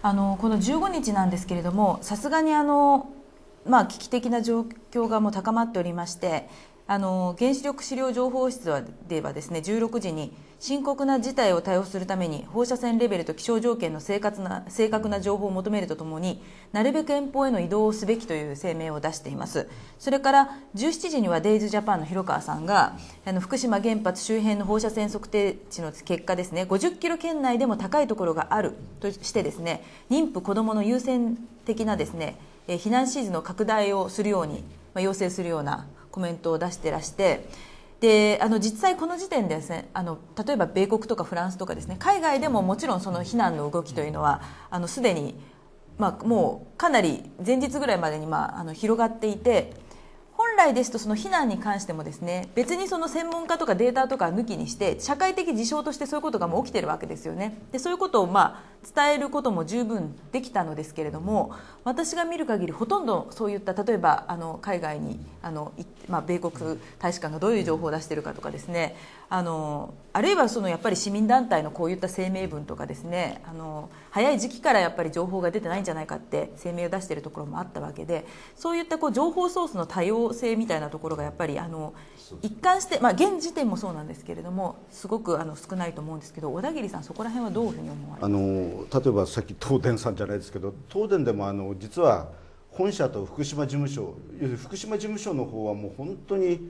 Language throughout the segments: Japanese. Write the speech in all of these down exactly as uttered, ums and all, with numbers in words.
あのこのじゅうごにちなんですけれども、さすがにあの、まあ、危機的な状況がもう高まっておりまして、あの原子力資料情報室ではですね、じゅうろくじに深刻な事態を対応するために放射線レベルと気象条件の正確な正確な情報を求めるとともに、なるべく遠方への移動をすべきという声明を出しています。それからじゅうしちじにはデイズジャパンの広川さんが、あの福島原発周辺の放射線測定値の結果ですね、ごじゅっキロ圏内でも高いところがあるとしてですね、妊婦子どもの優先的なですね、避難指示の拡大をするように、まあ、要請するようなコメントを出してらして、であの実際この時点でですね、あの例えば米国とかフランスとかですね、海外でももちろんその避難の動きというのはあのすでに、まあ、もうかなり前日ぐらいまでに、まあ、あの広がっていて、本来ですとその避難に関してもですね、別にその専門家とかデータとか抜きにして社会的事象としてそういうことがもう起きてるわけですよね。でそういうことをまあ伝えることも十分できたのですけれども、私が見る限りほとんどそういった、例えばあの海外にあの、まあ、米国大使館がどういう情報を出しているかとかですね、あのあるいはそのやっぱり市民団体のこういった声明文とかですね、あの早い時期からやっぱり情報が出てないんじゃないかって声明を出しているところもあったわけで、そういったこう情報ソースの多様性みたいなところがやっぱりあの一貫して、まあ、現時点もそうなんですけれどもすごくあの少ないと思うんですけど、小田切さんそこら辺はどういうふうに思われますか。 あの例えばさっき東電さんじゃないですけど、東電でもあの実は本社と福島事務所、福島事務所の方はもう本当に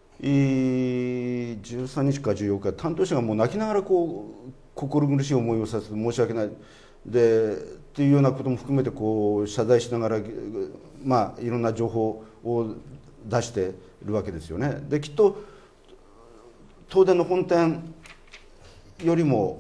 じゅうさんにちかじゅうよっか担当者がもう泣きながらこう心苦しい思いをさせて申し訳ないでっていうようなことも含めてこう謝罪しながら、まあ、いろんな情報を出しているわけですよね。できっと東電の本店より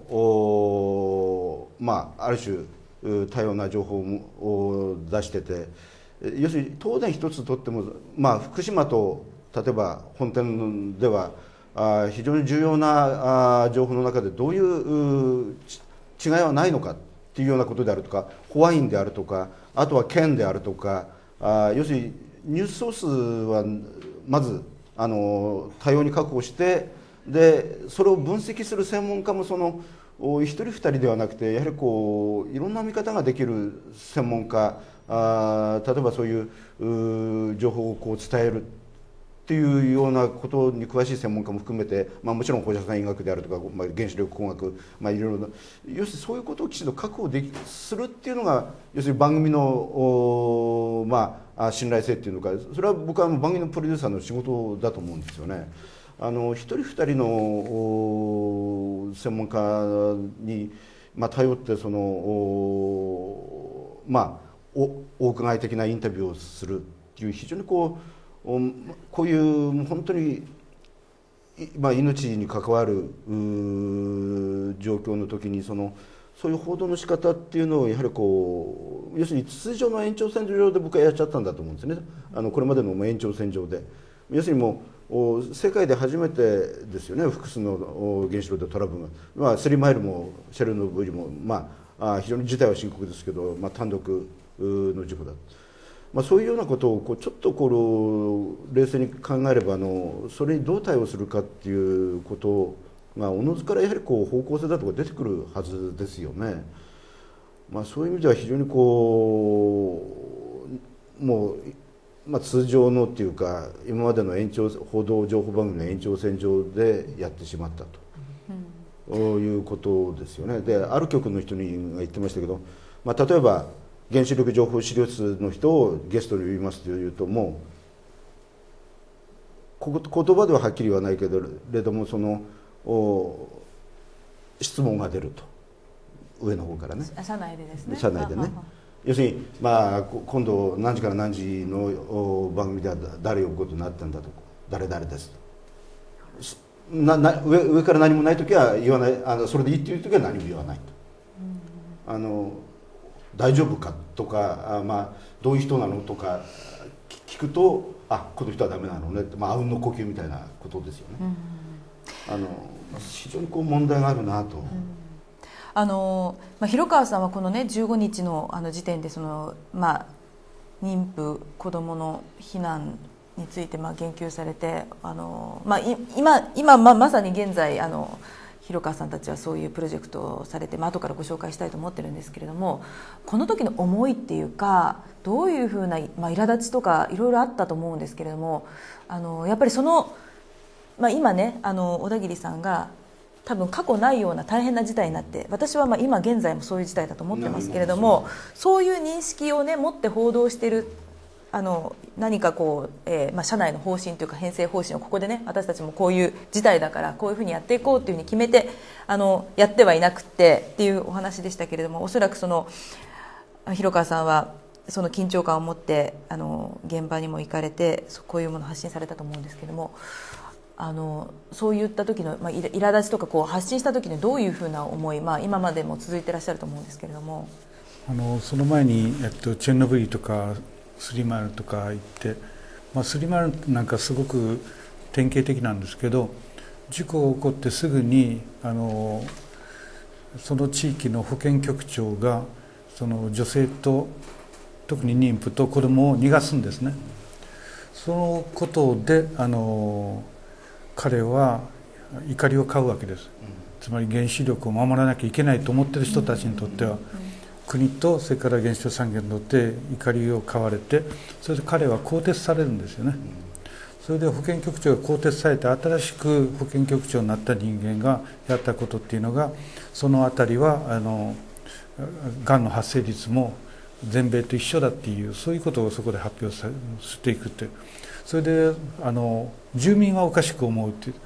もまあ、ある種多様な情報を出してて、要するに東電一つとっても、まあ、福島と例えば本店ではあ非常に重要なあ情報の中でどういう違いはないのかっていうようなことであるとか、ホアインであるとか、あとは県であるとか、あ要するにニュースソースはまずあの多様に確保して、でそれを分析する専門家もその一人二人ではなくて、やはりこういろんな見方ができる専門家、あ例えばそういう情報をこう伝えるっていうようなことに詳しい専門家も含めて、まあ、もちろん放射線医学であるとか、まあ、原子力工学、まあ、いろいろな要するにそういうことをきちんと確保できするっていうのが要するに番組の、まあ、信頼性っていうのか、それは僕は番組のプロデューサーの仕事だと思うんですよね。あの一人二人の専門家に、まあ、頼ってその、まあ、おお伺い的なインタビューをするっていう、非常にこうこういう本当に、まあ、命に関わる状況の時にそのそういう報道の仕方っていうのをやはりこう要するに秩序の延長線上で僕はやっちゃったんだと思うんですね。あのこれまでの延長線上で要するにもう世界で初めてですよね、複数の原子炉でトラブルが、まあ、スリーマイルもシェルノブイリも、まあ、非常に事態は深刻ですけど、まあ、単独の事故だ、まあ、そういうようなことをこうちょっとこう冷静に考えればあのそれにどう対応するかっていうことがおのずからやはりこう方向性だとか出てくるはずですよね。まあ、そういう意味では非常にこうもうまあ、通常のっていうか今までの延長報道情報番組の延長線上でやってしまったと、うん、いうことですよね。である局の人にが言ってましたけど、まあ、例えば原子力情報資料室の人をゲストに呼びますというと、もう言葉でははっきり言わないけれどもその質問が出ると、上の方からね、 社内でですね、 社内でね、要するに、まあ、今度何時から何時の番組では誰を呼ぶことになったんだと、誰々ですと、なな 上, 上から何もないときは言わない、あのそれでいいっていうときは何も言わないと、うん、あの大丈夫かとか、あ、まあ、どういう人なのとか聞くと、あこの人はダメなのねって、まあ、あうんの呼吸みたいなことですよね、うん、あの非常にこう問題があるなと。うん、 あのまあ、広川さんはこの、ね、じゅうごにち の, あの時点でその、まあ、妊婦子どもの避難についてまあ言及されて、あの、まあ、今, 今、まあ、まさに現在あの広川さんたちはそういうプロジェクトをされて、まあ後からご紹介したいと思ってるんですけれども、この時の思いっていうかどういうふうな、まあ、苛立ちとかいろいろあったと思うんですけれども、あのやっぱりその、まあ、今ねあの小田切さんが多分過去ないような大変な事態になって、私はまあ今現在もそういう事態だと思ってますけれども、そういう認識をね持って報道している、あの何かこう、えーまあ、社内の方針というか編成方針をここでね、私たちもこういう事態だからこういうふうにやっていこうというふうに決めてあのやってはいなくてっていうお話でしたけれども、おそらくその広川さんはその緊張感を持ってあの現場にも行かれて、こういうものを発信されたと思うんですけれども、あのそういった時の、まあ、苛立ちとかこう発信した時にどういうふうな思い、まあ、今までも続いていらっしゃると思うんですけれども。 あのその前に、えっと、チェルノブイリとかスリーマイルとか行って、まあ、スリーマイルなんかすごく典型的なんですけど、事故が起こってすぐにあのその地域の保健局長がその女性と特に妊婦と子供を逃がすんですね。そのことであの彼は怒りを買うわけです。つまり原子力を守らなきゃいけないと思っている人たちにとっては、国とそれから原子力産業にとって怒りを買われて、それで彼は更迭されるんですよね。それで保健局長が更迭されて新しく保健局長になった人間がやったことっていうのが、そのあたりはあのがんの発生率も全米と一緒だっていう、そういうことをそこで発表さしていくっていう。それであの住民はおかしく思うっていう、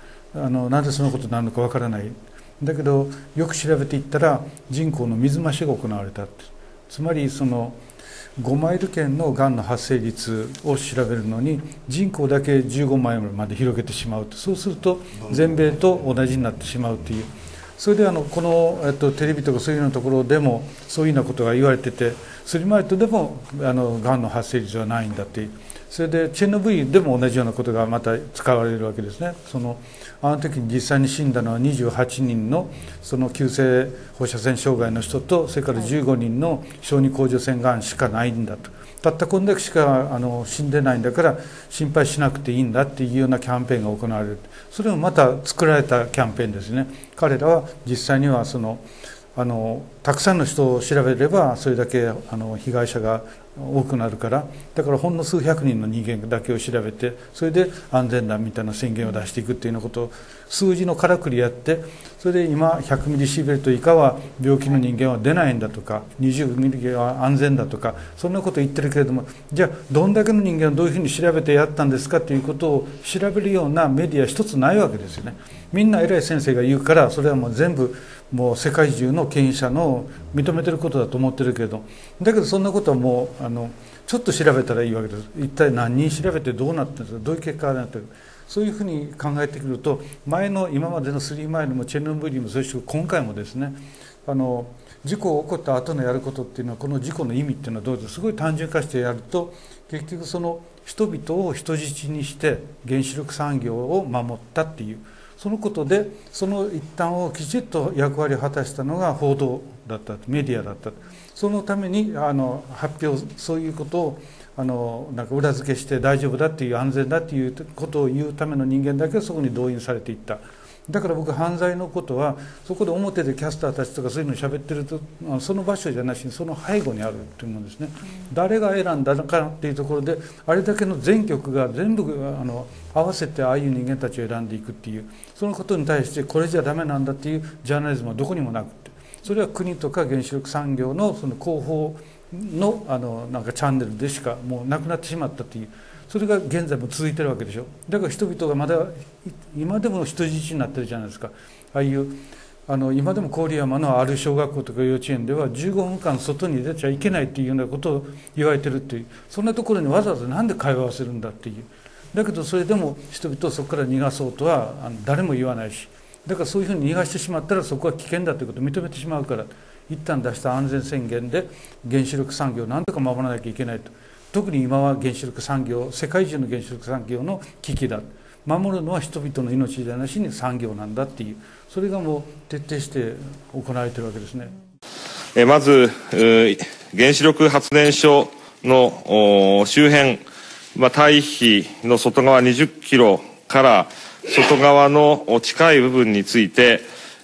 あのなんでそのことになるのかわからない。だけどよく調べていったら人口の水増しが行われたって。つまりそのごマイル圏のがんの発生率を調べるのに人口だけじゅうごマイルまで広げてしまうと、そうすると全米と同じになってしまうという。それであのこの、えっと、テレビとかそういうようなところでもそういうようなことが言われてて、スリマイトでもあのがんの発生率はないんだっていう。それでチェルノブイリでも同じようなことがまた使われるわけですね。そのあの時に実際に死んだのはにじゅうはちにんのその急性放射線障害の人と、それからじゅうごにんの小児甲状腺がんしかないんだと。たったこんだけしかあの死んでないんだから心配しなくていいんだっていうようなキャンペーンが行われる。それもまた作られたキャンペーンですね。彼らは実際にはそのあのたくさんの人を調べればそれだけあの被害者が多くなるから、だからほんの数百人の人間だけを調べて、それで安全だみたいな宣言を出していくっていうようなことを数字のからくりやって、それで今ひゃくミリシーベルト以下は病気の人間は出ないんだとか、にじゅうミリは安全だとか、そんなことを言ってるけれども、じゃあどんだけの人間をどういうふうに調べてやったんですかということを調べるようなメディア一つないわけですよね。みんな偉い先生が言うから、それはもう全部もう世界中の権威者の認めてることだと思ってるけど、だけどそんなことはもうあのちょっと調べたらいいわけです。一体何人調べてどうなってるんですか、どういう結果がなってる。そういうふうに考えてくると、前の今までのスリーマイルもチェルノブイリもそして今回もですね、あの事故が起こった後のやることっていうのは、この事故の意味っていうのはどうですすごい単純化してやると、結局その人々を人質にして原子力産業を守ったっていう、そのことでその一端をきちっと役割を果たしたのが報道だった、メディアだった。そのためにあの発表、そういうことをあのなんか裏付けして大丈夫だっていう、安全だっていうことを言うための人間だけがそこに動員されていった。だから僕、犯罪のことはそこで表でキャスターたちとかそういうのを喋ってると、その場所じゃなしにその背後にあるというものですね。誰が選んだのかっていうところで、あれだけの全局が全部あの合わせてああいう人間たちを選んでいくっていう、そのことに対してこれじゃダメなんだっていうジャーナリズムはどこにもなくて、それは国とか原子力産業のその広報のあのなんかチャンネルでしかもうなくなってしまったという、それが現在も続いてるわけでしょ。だから人々がまだ今でも人質になってるじゃないですか。ああいうあの今でも郡山のある小学校とか幼稚園ではじゅうごふんかん外に出ちゃいけないっていうようなことを言われてるっていう、そんなところにわざわざなんで会話をするんだっていう。だけどそれでも人々をそこから逃がそうとはあの誰も言わないし、だからそういうふうに逃がしてしまったらそこは危険だということを認めてしまうから、一旦出した安全宣言で原子力産業を何とか守らなきゃいけないと。特に今は原子力産業、世界中の原子力産業の危機だ、守るのは人々の命じゃなしに産業なんだっていう、それがもう徹底して行われているわけですね。 えまず原子力発電所の周辺、まあ、対比の外側にじゅっキロから外側の近い部分について、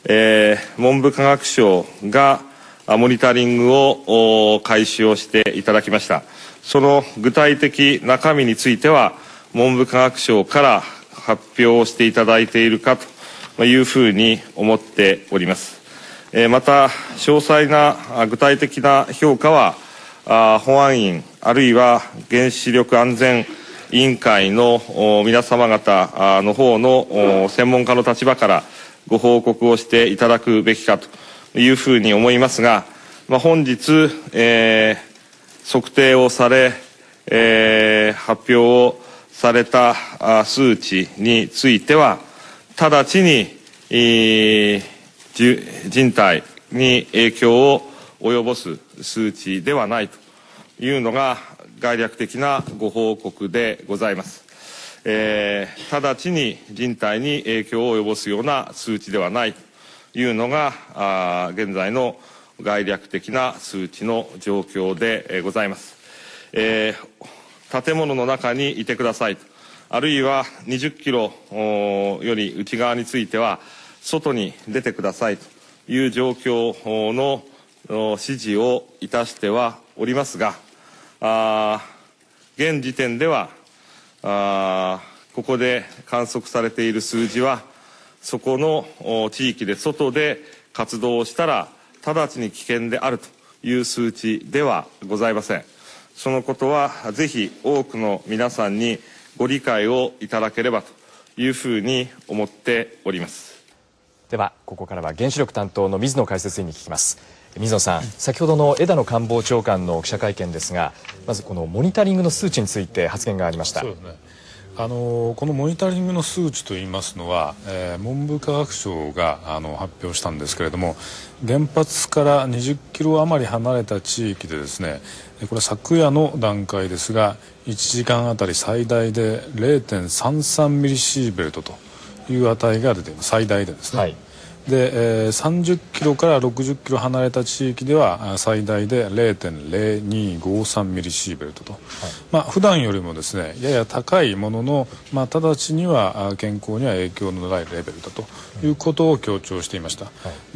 えー、文部科学省がモニタリングを開始をしていただきました。その具体的中身については、文部科学省から発表をしていただいているかというふうに思っております。また、詳細な具体的な評価は、保安院、あるいは原子力安全委員会の皆様方の方の専門家の立場からご報告をしていただくべきかというふうに思いますが、まあ、本日、えー、測定をされ、えー、発表をされた数値については、直ちに、えー、人体に影響を及ぼす数値ではないというのが概略的なご報告でございます。えー、直ちに人体に影響を及ぼすような数値ではないというのがあ現在の概略的な数値の状況でございます。えー、建物の中にいてくださいと、あるいはにじゅっキロより内側については外に出てくださいという状況の指示をいたしてはおりますが、あ現時点ではあここで観測されている数字は、そこの地域で外で活動をしたら直ちに危険であるという数値ではございません。そのことはぜひ多くの皆さんにご理解をいただければというふうに思っております。 ではここからは原子力担当の水野解説委員に聞きます。水野さん、先ほどの枝野官房長官の記者会見ですが、まずこのモニタリングの数値について発言がありました。 そうですね、あのこのモニタリングの数値といいますのは、えー、文部科学省があの発表したんですけれども、原発からにじゅっキロ余り離れた地域でですね、これ昨夜の段階ですがいちじかんあたり最大で れいてんさんさん ミリシーベルトという値が出ています。最大でですね、はい、で、えー、さんじゅっキロからろくじゅっキロ離れた地域では最大で れいてんれいにごさん ミリシーベルトと、はい、まあ普段よりもですねやや高いものの、まあ、直ちには健康には影響のないレベルだということを強調していました。はい、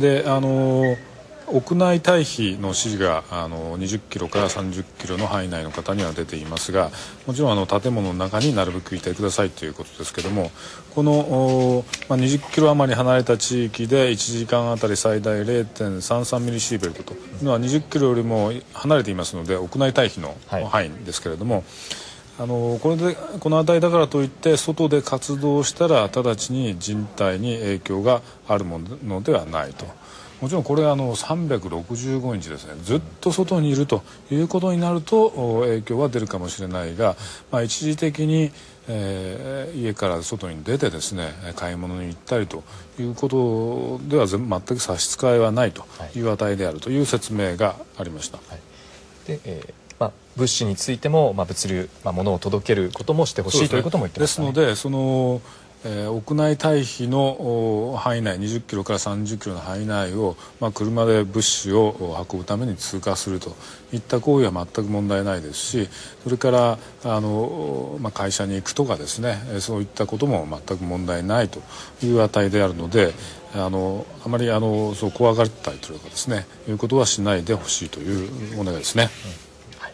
であのー屋内退避の指示があのにじゅっキロからさんじゅっキロの範囲内の方には出ていますが、もちろんあの建物の中になるべくいてくださいということですけども、この、まあ、にじゅっキロ余り離れた地域でいちじかんあたり最大 れいてんさんさん ミリシーベルトというのはにじゅっキロよりも離れていますので屋内退避の範囲ですけれども、はい、あのこれでこの値だからといって外で活動したら直ちに人体に影響があるものではないと。もちろんこれはあのさんびゃくろくじゅうごにちですね、ずっと外にいるということになると影響は出るかもしれないが、まあ、一時的に、えー、家から外に出てですね買い物に行ったりということでは全く差し支えはないという値であるという説明がありました。はい、 でえーまあ、物資についても、まあ、物流、まあ、物を届けることもしてほしい、ね、ということも言ってましたね。 ですのでそのえー、屋内退避の範囲内にじゅっキロからさんじゅっキロの範囲内を、まあ、車で物資を運ぶために通過するといった行為は全く問題ないですし、それからあの、まあ、会社に行くとかですね、そういったことも全く問題ないという値であるので、あのあまりあのそう怖がったりとかですねいうことはしないでほしいというお願いですね。うん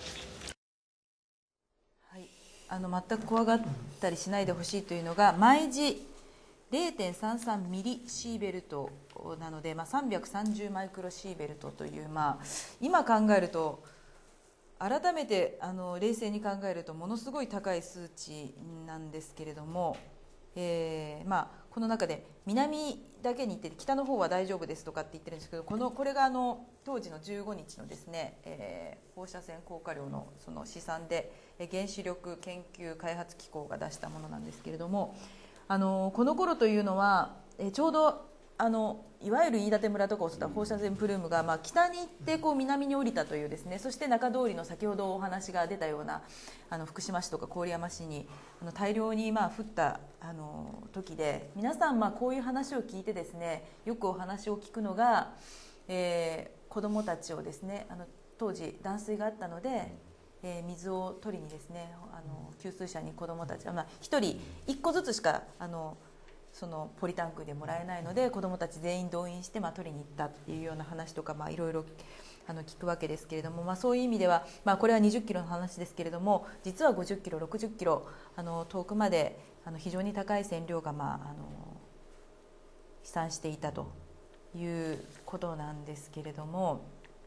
あの全く怖がったりしないでほしいというのが毎時 れいてんさんさん ミリシーベルトなので、まあ、さんびゃくさんじゅうマイクロシーベルトという、まあ、今考えると改めてあの冷静に考えるとものすごい高い数値なんですけれども、えーまあ、この中で南だけに行って北の方は大丈夫ですとかって言ってるんですけど、このこれがあの当時のじゅうごにちのですね、えー、放射線降下量のその試算で原子力研究開発機構が出したものなんですけれども、あのこの頃というのは、えー、ちょうどあのいわゆる飯舘村とかを襲った放射線プルームが、まあ、北に行ってこう南に降りたというですね、そして中通りの先ほどお話が出たようなあの福島市とか郡山市にあの大量にまあ降ったあの時で、皆さんまあこういう話を聞いてですね、よくお話を聞くのが、えー、子どもたちをですね、あの当時断水があったので、えー、水を取りにですね、あの給水車に子どもたち、まあ、ひとりいっこずつしかあのそのポリタンクでもらえないので子どもたち全員動員して、まあ、取りに行ったっていうような話とか、まあ、いろいろあの聞くわけですけれども、まあ、そういう意味では、まあ、これはにじゅっキロの話ですけれども、実はごじゅっキロろくじゅっキロあの遠くまであの非常に高い線量が、まあ、あの飛散していたということなんですけれども、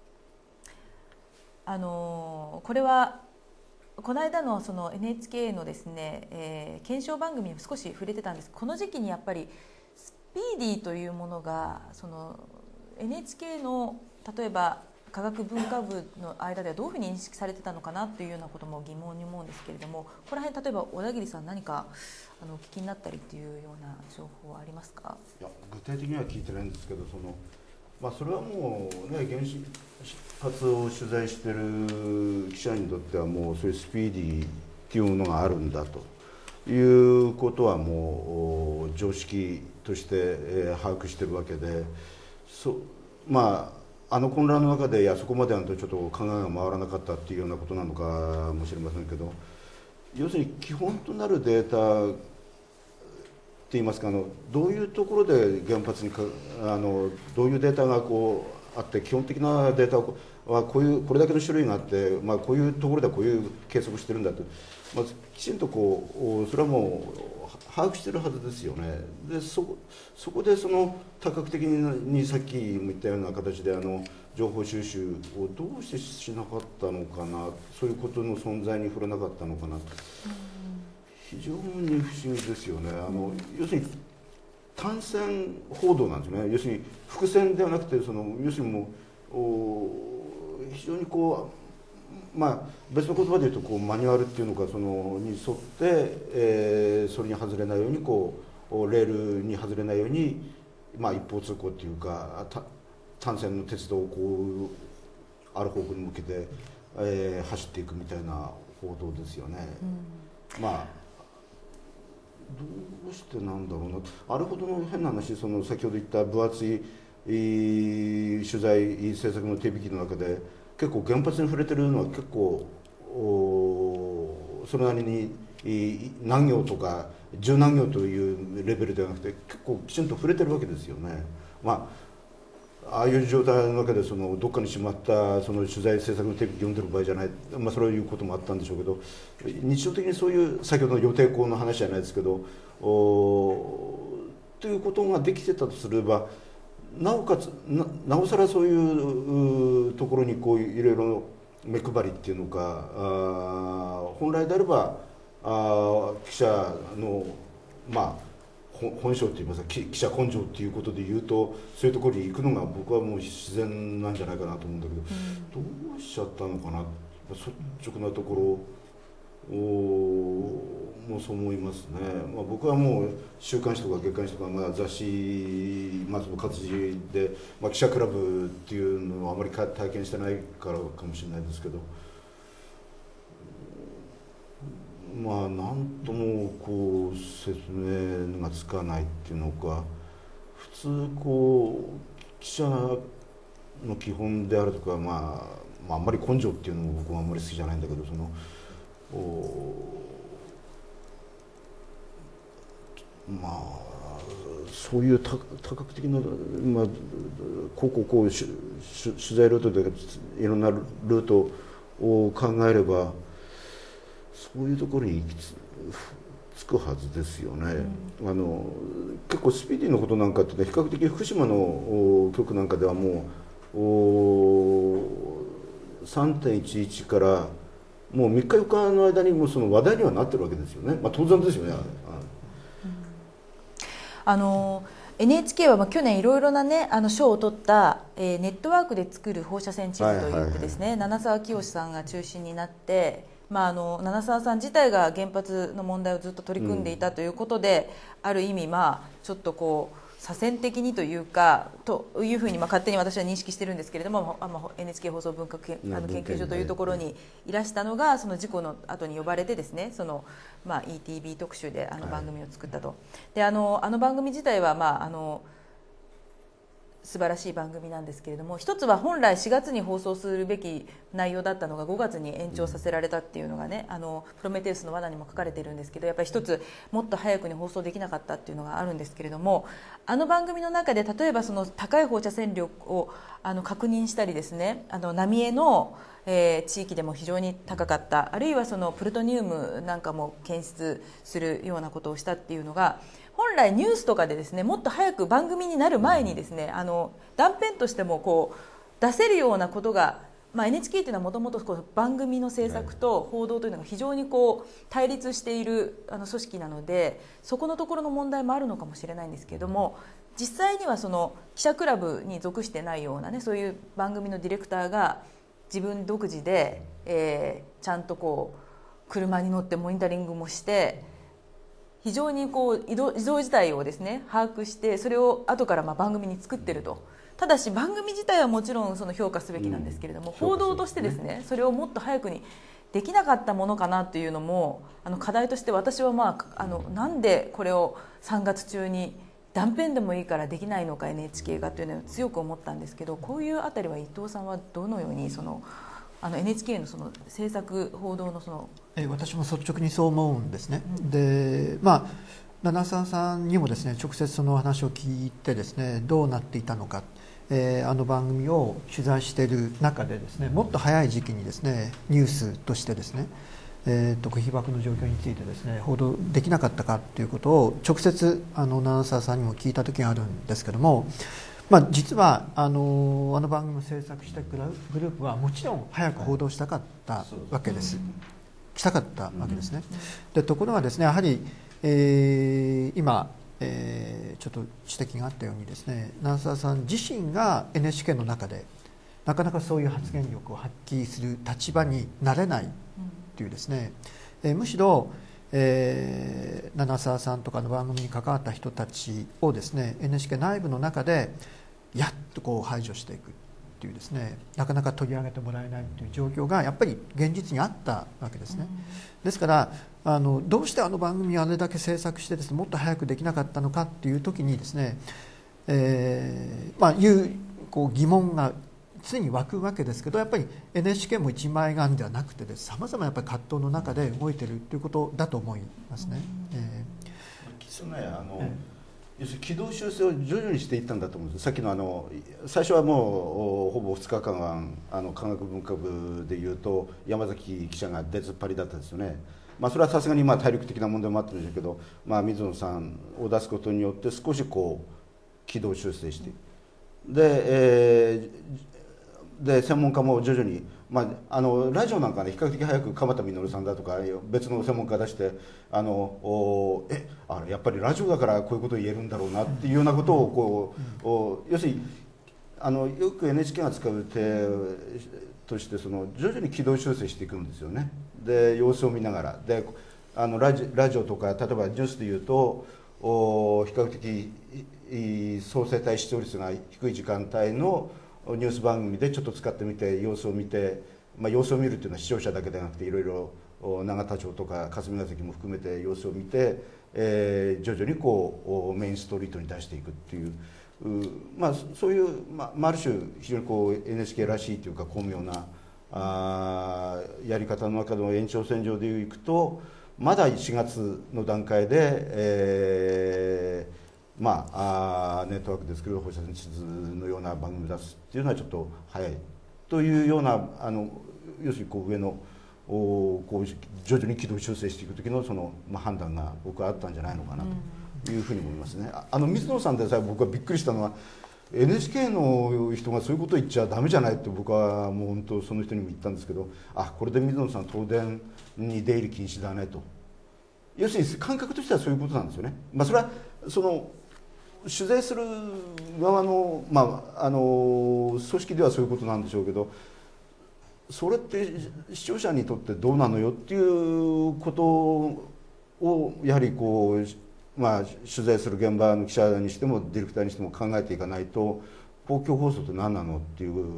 あのこれはこの間のその エヌエイチケー のですね、えー、検証番組にも少し触れてたんです。この時期にやっぱりスピーディーというものがその エヌエイチケー の例えば科学文化部の間ではどういうふうに認識されてたのかなというようなことも疑問に思うんですけれども、ここら辺例えば小田切さん何かあのお聞きになったりというような情報はありますか？ いや具体的には聞いてないんですけど、そのまあ、それはもうね、原子活を取材している記者にとってはもうそういうスピーディーっていうものがあるんだということはもう常識として、えー、把握しているわけで、そまああの混乱の中でいやそこまではちょっと考えが回らなかったっていうようなことなのかもしれませんけど、要するに基本となるデータって言いますか、あのどういうところで原発にかあのどういうデータがこうあって、基本的なデータはこういうこれだけの種類があって、まあ、こういうところではこういう計測してるんだと、まあ、きちんとこうそれはもう把握してるはずですよね。で そ, そこでその多角的にさっきも言ったような形であの情報収集をどうしてしなかったのかな、そういうことの存在に触れなかったのかなと。非常に不思議ですよね。あの要するに単線報道なんですね。要するに伏線ではなくて、その要するにもう非常にこう、まあ、別の言葉で言うとこうマニュアルっていうのか、そのに沿って、えー、それに外れないようにこうレールに外れないように、まあ、一方通行っていうか単線の鉄道をこうある方向に向けて、えー、走っていくみたいな報道ですよね。うん、まあどうしてなんだろうな、あれほどの変な話、その先ほど言った分厚い取材制作の手引きの中で結構原発に触れてるのは結構それなりに何行とか十何行というレベルではなくて結構きちんと触れてるわけですよね。まあああいう状態の中でそのどっかにしまったその取材制作の手引き読んでる場合じゃない、まあ、そういうこともあったんでしょうけど、日常的にそういう先ほどの予定校の話じゃないですけどおということができてたとすれば、なおかつ な, なおさらそういうところにこういろいろ目配りっていうのか、あ本来であればあ記者のまあ本性といいますか記者根性ということでいうと、そういうところに行くのが僕はもう自然なんじゃないかなと思うんだけど、うん、どうしちゃったのかな、率直なところもうそう思いますね。まあ、僕はもう週刊誌とか月刊誌とか、まあ、雑誌、まあ、その活字で、まあ、記者クラブっていうのをあまり体験してないからかもしれないですけど、まあなんともこう説明がつかないっていうのか、普通こう記者の基本であるとか、まあ、まああんまり根性っていうのも僕はあんまり好きじゃないんだけど、そのまあそういう多角的な、まあ、こうこうこう取材ルートでいろんなルートを考えればそういうところに行き着くはずですよね。うん、あの結構スピーディーのことなんかって比較的福島の局なんかではもう さんてんいちいち からもうみっかよっかの間にもうその話題にはなってるわけですよね。まあ、当然ですよね。うん、 あの エヌエイチケー はまあ去年いろいろな、ね、あの賞を取った、えー、ネットワークで作る放射線地図といってですね、七沢清さんが中心になって、まあ、あの七沢さん自体が原発の問題をずっと取り組んでいたということで、うん、ある意味、まあ、ちょっとこう左遷的にというかというふうにまあ勝手に私は認識してるんですけれども、あ、まあ、エヌエイチケー 放送文化研あの研究所というところにいらしたのがその事故の後に呼ばれてですね、その、まあ、イーティービー 特集であの番組を作ったと。であのあの番組自体は、まあ、あの素晴らしい番組なんですけれども、一つは本来しがつに放送するべき内容だったのがごがつに延長させられたっていうのがね、あのプロメテウスの罠にも書かれているんですけど、やっぱり一つもっと早くに放送できなかったっていうのがあるんですけれども、あの番組の中で例えばその高い放射線量をあの確認したりですね、あの浪江のえー、地域でも非常に高かった、あるいはそのプルトニウムなんかも検出するようなことをしたっていうのが、本来ニュースとかでですね、もっと早く番組になる前にですね、あの断片としてもこう出せるようなことが、まあ、エヌエイチケー というのはもともと番組の制作と報道というのが非常にこう対立しているあの組織なので、そこのところの問題もあるのかもしれないんですけれども、実際にはその記者クラブに属してないようなね、そういう番組のディレクターが自分独自で、えー、ちゃんとこう車に乗ってモニタリングもして、非常にこう移動、移動自体をですね把握して、それを後からまあ番組に作ってると。ただし番組自体はもちろんその評価すべきなんですけれども、うん、報道としてですね、それをもっと早くにできなかったものかなというのもあの課題として、私はまああのなんでこれをさんがつ中に断片でもいいからできないのか エヌエイチケー がというのを強く思ったんですけど、こういうあたりは伊藤さんはどのようにそのあの エヌエイチケー のその制作報道のそのえ私も率直にそう思うんですね。うん、でまあ七沢さんにもですね直接その話を聞いてですね、どうなっていたのか、えー、あの番組を取材している中でですね、もっと早い時期にですねニュースとしてですね、えー、と被爆の状況についてですね報道できなかったかということを直接あの七沢さんにも聞いた時があるんですけども、まあ、実はあのあの番組を制作したグループはもちろん早く報道したかったわけです、したかったわけですね。でところがですね、やはり、えー、今、えー、ちょっと指摘があったようにですね、七沢さん自身が エヌエイチケー の中でなかなかそういう発言力を発揮する立場になれないというですね、えー、むしろ、えー、七沢さんとかの番組に関わった人たちをですね エヌエイチケー 内部の中でやっとこう排除していくっていうですね、なかなか取り上げてもらえないという状況がやっぱり現実にあったわけですね。ですからあのどうしてあの番組をあれだけ制作してですねもっと早くできなかったのかっていう時にですね、えー、まあいうこう疑問が常に湧くわけですけど、やっぱり エヌエイチケー も一枚岩ではなくてです、さまざまな葛藤の中で動いているということだと思いますね。えー、きっとね、あの、えー、要するに軌道修正を徐々にしていったんだと思うんです。さっきのあの最初はもうほぼふつかかんあの科学文化部でいうと山崎記者が出ずっぱりだったんですよね。まあ、それはさすがにまあ体力的な問題もあったんでしょうけど、まあ、水野さんを出すことによって少しこう軌道修正してで、えー、で専門家も徐々に、まあ、あのラジオなんかね比較的早く鎌田實さんだとか別の専門家出してあのおえあれやっぱりラジオだからこういうことを言えるんだろうなっていうようなことをこう、お要するにあのよく エヌエイチケー が使う手としてその徐々に軌道修正していくんですよね。で様子を見ながらであのラジラジオとか例えばニュースでいうとお比較的総生体視聴率が低い時間帯のニュース番組でちょっと使ってみて様子を見て、まあ、様子を見るっていうのは視聴者だけでなくていろいろ永田町とか霞が関も含めて様子を見て、えー、徐々にこうメインストリートに出していくっていう、まあ、そういう、まあ、ある種非常にこう エヌエイチケー らしいというか巧妙なあやり方の中の延長線上でいくとまだしがつの段階で、えー、まあ、あネットワークですけど放射線地図のような番組を出すっていうのはちょっと早いというようなあの要するにこう上のおこう徐々に軌道修正していく時のその、まあ、判断が僕はあったんじゃないのかなというふうに思いますね。あの水野さんでさえ僕はびっくりしたのはエヌエイチケー の人がそういうことを言っちゃダメじゃないって僕はもう本当その人にも言ったんですけど、あこれで水野さん東電に出入り禁止だねと、要するに感覚としてはそういうことなんですよね。まあ、それはその取材する側の、まあ、あの組織ではそういうことなんでしょうけど、それって視聴者にとってどうなのよっていうことをやはりこうまあ、取材する現場の記者にしてもディレクターにしても考えていかないと公共放送って何なのっていう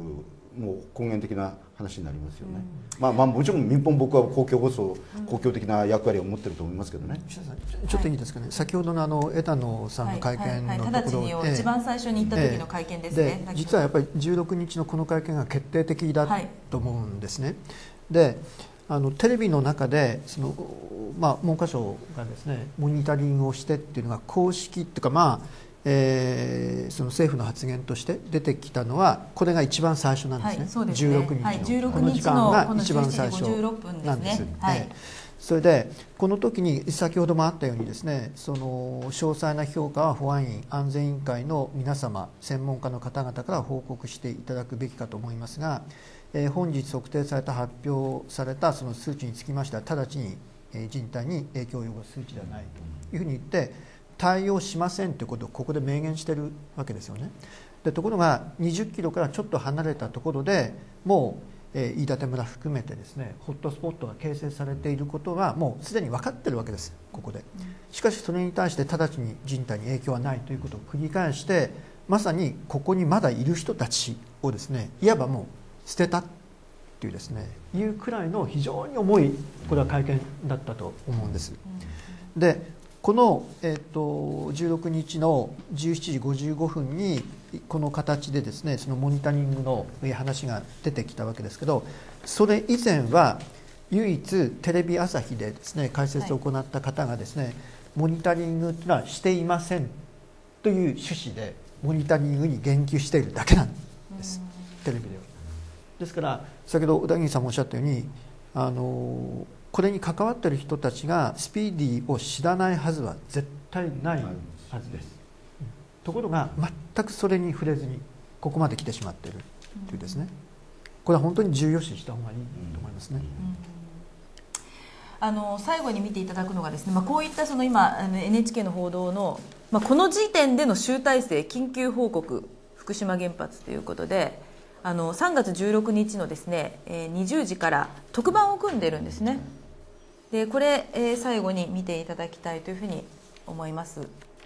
もう根源的な話になりますよね、うん、まあ、まあもちろん民放僕は公共放送、公共的な役割を持ってると思いますけどね、 うん、ちょっといいですかね、はい、先ほどのあの枝野さんの会見のところ、 直ちにを一番最初に言った時の会見ですね、 えー、で実はやっぱりじゅうろくにちのこの会見が決定的だと思うんですね、はい、であのテレビの中でその、まあ、文科省がですねモニタリングをしてっていうのが公式っていうか、まあえー、その政府の発言として出てきたのはこれが一番最初なんですね、はい、そうですね、じゅうろくにちの、はい、 じゅうろくこの時間が一番最初なんです。 はい、 それでこの時に先ほどもあったようにですね、その詳細な評価は保安院安全委員会の皆様専門家の方々から報告していただくべきかと思いますが、えー、本日測定された発表されたその数値につきましては直ちに、えー、人体に影響を及ぼす数値ではないというふうに言って対応しませんということをここで明言しているわけですよね。でところがにじゅっキロからちょっと離れたところでもう、えー、飯舘村含めてですねホットスポットが形成されていることはもうすでに分かっているわけです、ここで。しかしそれに対して直ちに人体に影響はないということを繰り返して、まさにここにまだいる人たちをですねいわばもう捨てたというですねいうくらいの非常に重いこれは会見だったと思うんです。でこの、えー、とじゅうろくにちのじゅうしちじごじゅうごふんにこの形でですねそのモニタリングの話が出てきたわけですけど、それ以前は唯一テレビ朝日でですね解説を行った方がですね、はい、モニタリングというのはしていませんという趣旨でモニタリングに言及しているだけなんです、テレビでは。ですから先ほど小田切さんもおっしゃったようにあのこれに関わっている人たちがスピーディーを知らないはずは絶対ないはずです、うん、ところが全くそれに触れずにここまで来てしまっているというですね、これは本当に重要視した方がいいと思いますね、うんうん、 あの最後に見ていただくのがですね、まあ、こういったその今 エヌエイチケー の報道の、まあ、この時点での集大成緊急報告福島原発ということで、あのさんがつじゅうろくにちのですね、えー、にじゅうじから特番を組んでるんですね。でこれ、えー、最後に見ていただきたいというふうに思います。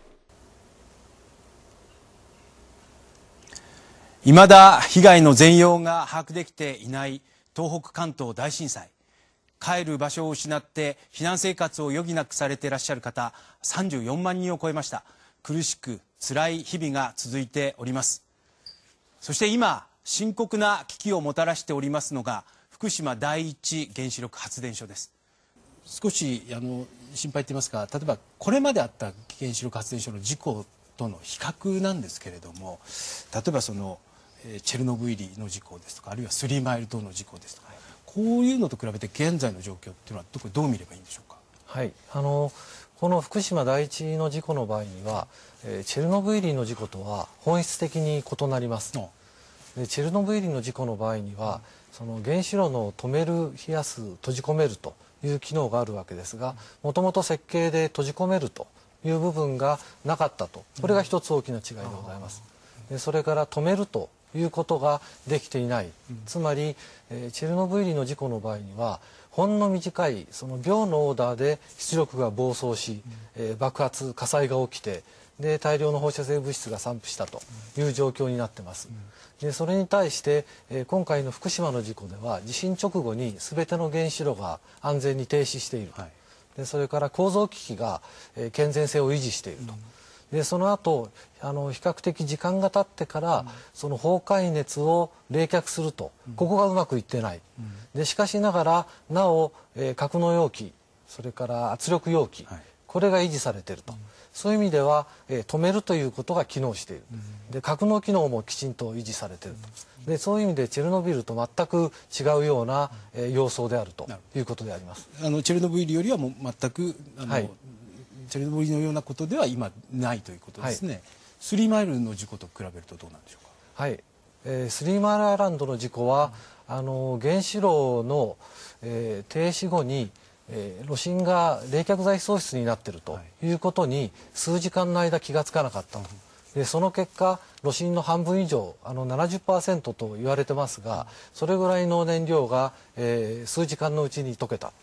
いまだ被害の全容が把握できていない東北関東大震災。帰る場所を失って避難生活を余儀なくされていらっしゃる方さんじゅうよんまんにんを超えました。苦しく辛い日々が続いております。そして今深刻な危機をもたらしておりますのが福島第一原子力発電所です。少しあの心配といいますか、例えばこれまであった原子力発電所の事故との比較なんですけれども、例えばそのチェルノブイリの事故ですとか、あるいはスリーマイル島の事故ですとか、こういうのと比べて現在の状況っていうのはどこどう見ればいいんでしょうか。 はい、あのこの福島第一の事故の場合には、えー、チェルノブイリの事故とは本質的に異なります。でチェルノブイリの事故の場合には、その原子炉の止める、冷やす、閉じ込めるという機能があるわけですが、もともと設計で閉じ込めるという部分がなかったと、これが一つ大きな違いでございます。でそれから止めるということができていない、つまり、えー、チェルノブイリの事故の場合にはほんの短いその秒のオーダーで出力が暴走し、えー、爆発火災が起きて、で大量の放射性物質が散布したという状況になってます。でそれに対して、えー、今回の福島の事故では地震直後に全ての原子炉が安全に停止していると、はい、でそれから構造機器が、えー、健全性を維持していると、うん、でその後あの比較的時間が経ってから、うん、その崩壊熱を冷却すると、うん、ここがうまくいってない、うん、でしかしながらなお、えー、格納容器、それから圧力容器、はい、これが維持されていると、うん、そういう意味では、えー、止めるということが機能している、うん、で格納機能もきちんと維持されていると、うん、でそういう意味でチェルノブイリと全く違うような、えー、様相であるということであります。 あのチェルノブイリよりはもう全くあの、はい、チェルノブイリのようなことでは今ないということですね、はい、スリーマイルの事故と比べるとどうなんでしょうか。 はい、えー、スリーマイルアイランドの事故は、うん、あの原子炉の、えー、停止後にえー、炉心が冷却剤喪失になっているということに数時間の間気がつかなかったと。でその結果炉心の半分以上あの ななじゅっパーセント と言われてますが、それぐらいの燃料が、えー、数時間のうちに溶けた。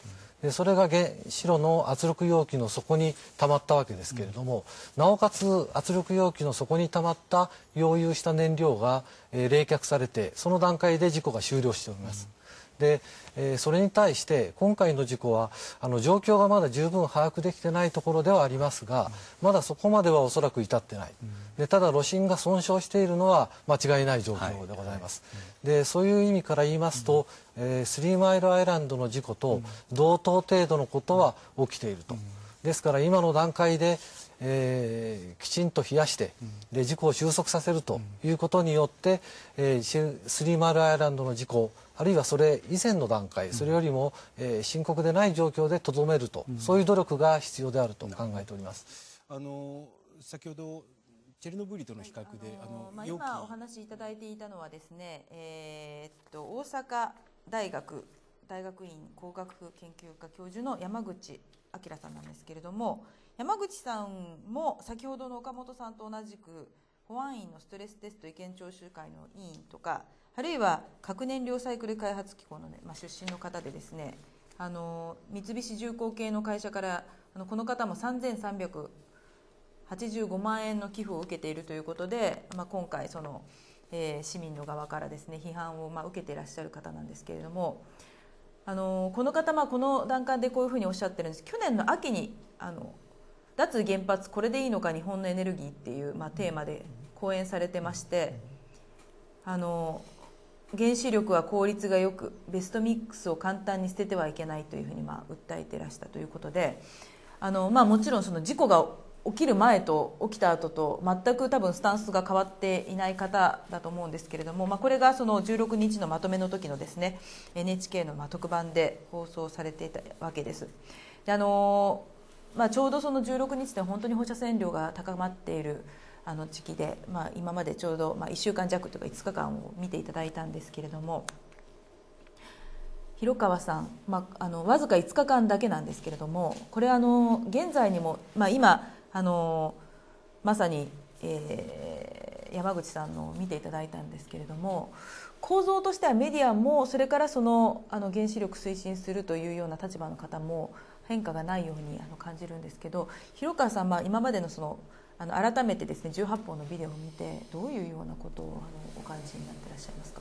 でそれが原子炉の圧力容器の底に溜まったわけですけれども、なおかつ圧力容器の底に溜まった溶融した燃料が、えー、冷却されて、その段階で事故が終了しております。で、えー、それに対して今回の事故はあの状況がまだ十分把握できてないところではありますが、まだそこまではおそらく至ってない。でただ炉心が損傷しているのは間違いない状況でございます。でそういう意味から言いますと、えー、スリーマイルアイランドの事故と同等程度のことは起きていると。ですから今の段階で、えー、きちんと冷やしてで事故を収束させるということによって、えー、スリーマイルアイランドの事故あるいはそれ以前の段階、それよりも、えー、深刻でない状況でとどめると、そういう努力が必要であると考えております。 あの先ほどチェルノブイリとの比較で、 あのまあ、 容器今お話しいただいていたのはですね、えー、っと大阪大学大学院工学部研究科教授の山口明さんなんですけれども、山口さんも先ほどの岡本さんと同じく保安院のストレステスト意見聴取会の委員とか、あるいは核燃料サイクル開発機構の、ねまあ、出身の方でですね、あの三菱重工系の会社からあのこの方もさんぜんさんびゃくはちじゅうごまんえんの寄付を受けているということで、まあ、今回その、えー、市民の側からですね批判をまあ受けていらっしゃる方なんですけれども、あのこの方、まあ、この段階でこういうふうにおっしゃってるんです。去年の秋にあの脱原発これでいいのか日本のエネルギーっていう、まあ、テーマで講演されてまして、あの原子力は効率がよくベストミックスを簡単に捨ててはいけないというふうにまあ訴えていらしたということで、あの、まあ、もちろんその事故が起きる前と起きた後と全く多分スタンスが変わっていない方だと思うんですけれども、まあ、これがそのじゅうろくにちのまとめの時のですね エヌエイチケー のまあ特番で放送されていたわけです。であのまあ、ちょうどそのじゅうろくにちで本当に放射線量が高まっているあの時期で、まあ、今までちょうどまあいっしゅうかん弱とかいつかかんを見ていただいたんですけれども、広川さん、まあ、あのわずかいつかかんだけなんですけれども、これあの現在にも、まあ、今あのまさに、えー、山口さんのを見ていただいたんですけれども、構造としてはメディアもそれからそのあの原子力推進するというような立場の方も変化がないようにあの感じるんですけど、広川さん、まあ、今までのそのあの改めてですねじゅうはっぽんのビデオを見てどういうようなことをあのお感じになっていらっしゃいますか。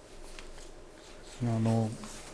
あの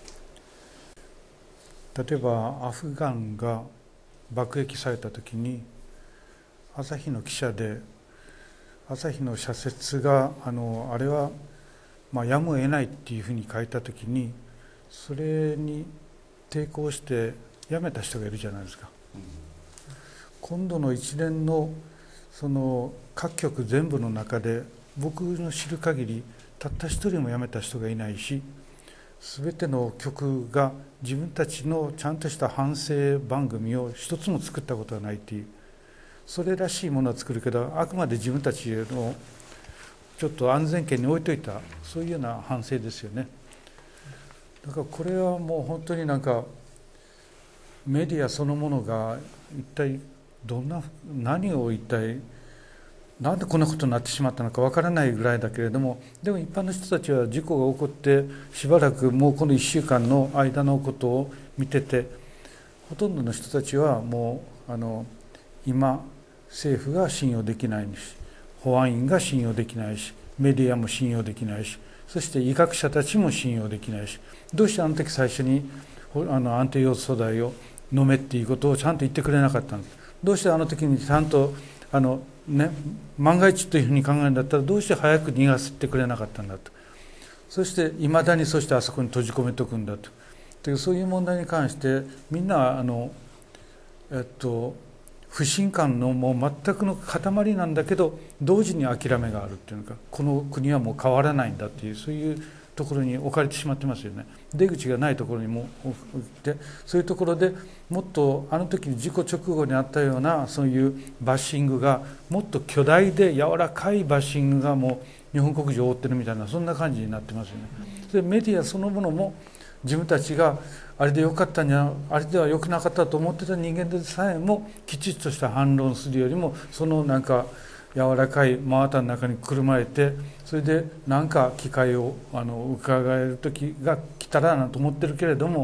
例えばアフガンが爆撃された時に朝日の記者で朝日の社説があのあれはまあやむを得ないっていうふうに書いた時にそれに抵抗して辞めた人がいるじゃないですか。うん、今度の一連のその各局全部の中で僕の知る限りたった一人も辞めた人がいないし、全ての局が自分たちのちゃんとした反省番組を一つも作ったことはないっていう、それらしいものは作るけどあくまで自分たちのちょっと安全圏に置いといたそういうような反省ですよね。だからこれはもう本当になんかメディアそのものが一体どんな何を一体なんでこんなことになってしまったのかわからないぐらいだけれども、でも一般の人たちは事故が起こってしばらくもうこのいっしゅうかんの間のことを見てて、ほとんどの人たちはもうあの今政府が信用できないし、保安院が信用できないし、メディアも信用できないし、そして医学者たちも信用できないし、どうしてあの時最初にあの安定ヨウ素剤を飲めっていうことをちゃんと言ってくれなかったのか、どうしてあの時にちゃんとあの、ね、万が一というふうに考えるんだったらどうして早く逃がしてくれなかったんだと、そしていまだにそしてあそこに閉じ込めておくんだと、というそういう問題に関してみんなあの、えっと、不信感のもう全くの塊なんだけど同時に諦めがあるっていうのか、この国はもう変わらないんだっていうそういうところに置かれてしまってますよね。出口がないところにも置いて、そういうところでもっとあの時事故直後にあったようなそういうバッシングがもっと巨大で柔らかいバッシングがもう日本国中を覆ってるみたいなそんな感じになってますよね。でメディアそのものも自分たちがあれでよかったんじゃあれではよくなかったと思ってた人間でさえもきちっとした反論するよりもそのなんか柔らかい真綿の中にくるまれて、それで何か機会をあの伺える時が来たらなと思ってるけれども、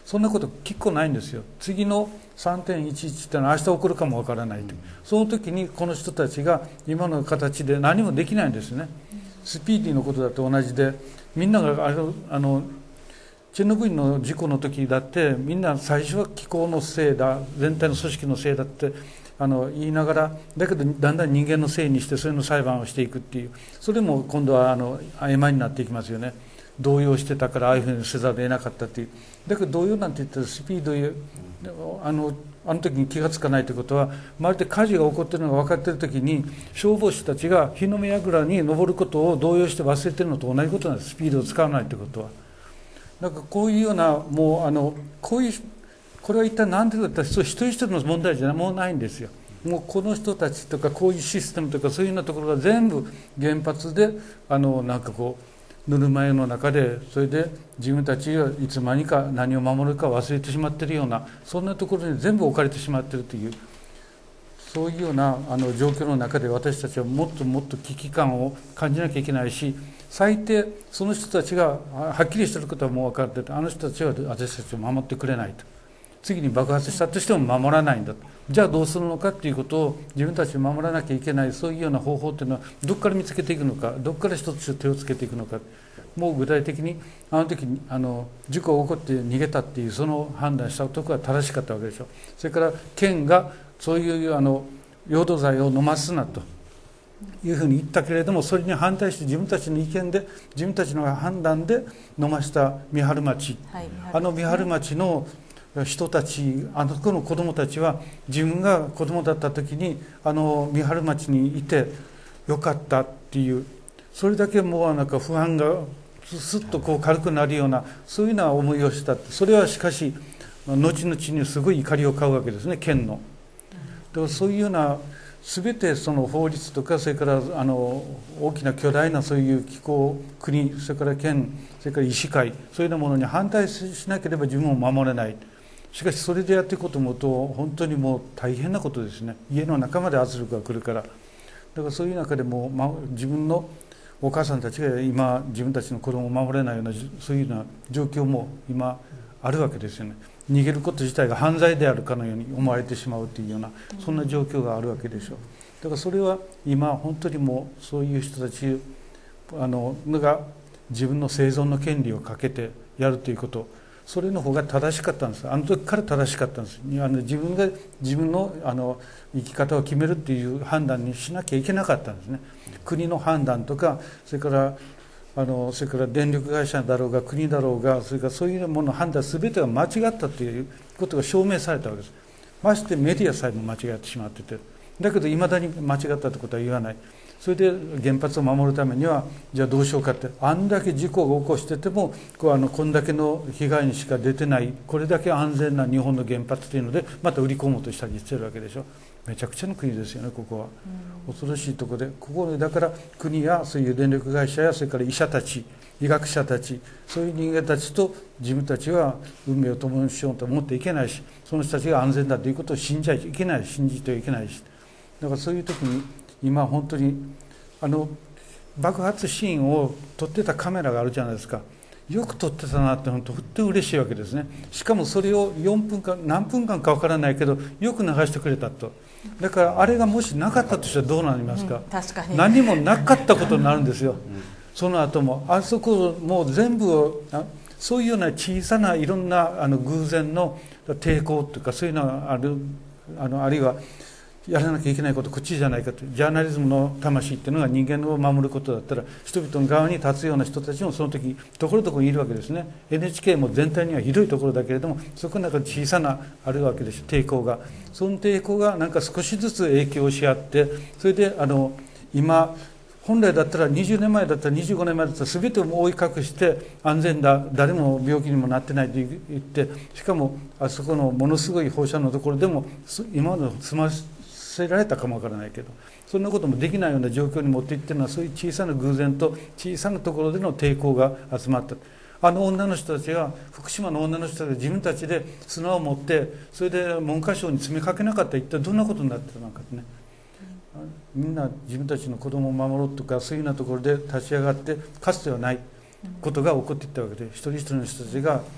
そんなこと結構ないんですよ。次の さんてんいちいち ってのは明日起こるかもわからないと、うん、その時にこの人たちが今の形で何もできないんですね。スピーディーのことだと同じで、みんながあのあのチェルノブイリの事故の時だってみんな最初は気候のせいだ、全体の組織のせいだってあの言いながら、だけどだんだん人間のせいにしてそれの裁判をしていくっていう、それも今度はあの曖昧になっていきますよね。動揺してたからああいうふうにせざるを得なかったっていう。だけど動揺なんて言ったらスピードよあのあの時に気がつかないということは、まるで火事が起こっているのが分かっている時に消防士たちが火の目櫓に登ることを動揺して忘れているのと同じことなんです。スピードを使わないということは。だからこういうようなもうあのこういうこれは一体何でかといったら一人一人の問題じゃもうないんですよ。もうこの人たちとかこういうシステムとかそういうようなところが全部原発であのなんかこうぬるま湯の中で、それで自分たちがいつまにか何を守るか忘れてしまっているような、そんなところに全部置かれてしまっているという、そういうようなあの状況の中で私たちはもっともっと危機感を感じなきゃいけないし、最低その人たちがはっきりしていることはもう分かっていて、あの人たちは私たちを守ってくれないと、次に爆発したとしても守らないんだと、じゃあどうするのかということを自分たちを守らなきゃいけない、そういうような方法というのはどこから見つけていくのか、どこから一つ手をつけていくのか。もう具体的にあの時にあの事故が起こって逃げたっていうその判断したところは正しかったわけでしょう。それから県がそういうあの溶土剤を飲ますなというふうに言ったけれども、それに反対して自分たちの意見で自分たちの判断で飲ました三春町、はい、あの三春町の人たち、あの子の子どもたちは自分が子どもだった時にあの三春町にいてよかったっていう、それだけもうなんか不安がすっとこう軽くなるような、そういうような思いをした。それはしかし後々にすごい怒りを買うわけですね、県の。だからそういうような全てその法律とか、それからあの大きな巨大なそういう機構、国、それから県、それから医師会、そういうようなものに反対しなければ自分を守れない。しかしそれでやっていくこともと本当にもう大変なことですね。家の中まで圧力が来るから。だからそういう中でも、ま、自分のお母さんたちが今自分たちの子供を守れないようなそういうような状況も今あるわけですよね。逃げること自体が犯罪であるかのように思われてしまうというような、そんな状況があるわけでしょう。だからそれは今本当にもうそういう人たちあのが自分の生存の権利をかけてやるということ、それの方が正しかったんです。あの時から正しかったんです。あの自分が自分のあの生き方を決めるっていう判断にしなきゃいけなかったんですね。国の判断とか、それからあのそれから電力会社だろうが国だろうが、それからそういうものの判断全てが間違ったということが証明されたわけです。ましてメディアさえも間違ってしまってて、だけどいまだに間違ったということは言わない。それで原発を守るためにはじゃあどうしようかって、あんだけ事故を起こしててもこうあのこんだけの被害にしか出てない、これだけ安全な日本の原発というのでまた売り込もうとしたりしてるわけでしょ。めちゃくちゃの国ですよね、ここは。恐ろしいところで、ここでだから国やそういう電力会社やそれから医者たち、医学者たち、そういう人間たちと自分たちは運命を共にしようと思っていけないし、その人たちが安全だということを信じちゃいけない、信じてはいけないし、だからそういう時に今本当にあの爆発シーンを撮ってたカメラがあるじゃないですか。よく撮ってたなって本当本当に嬉しいわけですね。しかもそれをよんぷんかん何分間か分からないけどよく流してくれたと。だからあれがもしなかったとしたらどうなりますか。うん、確かに何もなかったことになるんですよ。その後もあそこもう全部をそういうような小さないろんなあの偶然の抵抗というかそういうのがある、あのあるいはやらなきゃいけないことこっちじゃないかと。ジャーナリズムの魂っていうのが人間を守ることだったら人々の側に立つような人たちもその時ところどころにいるわけですね。 エヌエイチケー も全体にはひどいところだけれどもそこの中で小さなあるわけです抵抗が。その抵抗がなんか少しずつ影響し合って、それであの今本来だったらにじゅうねんまえだったらにじゅうごねんまえだったら全てを覆い隠して安全だ、誰も病気にもなってないと言って、しかもあそこのものすごい放射のところでも今まで済ませられたかもわからないけど、そんなこともできないような状況に持っていってるのはそういう小さな偶然と小さなところでの抵抗が集まった。あの女の人たちが、福島の女の人たちが自分たちで砂を持ってそれで文科省に詰めかけなかったら一体どんなことになってたのかってね。みんな自分たちの子供を守ろうとかそういうようなところで立ち上がってかつてはないことが起こっていったわけで、一人一人の人たちが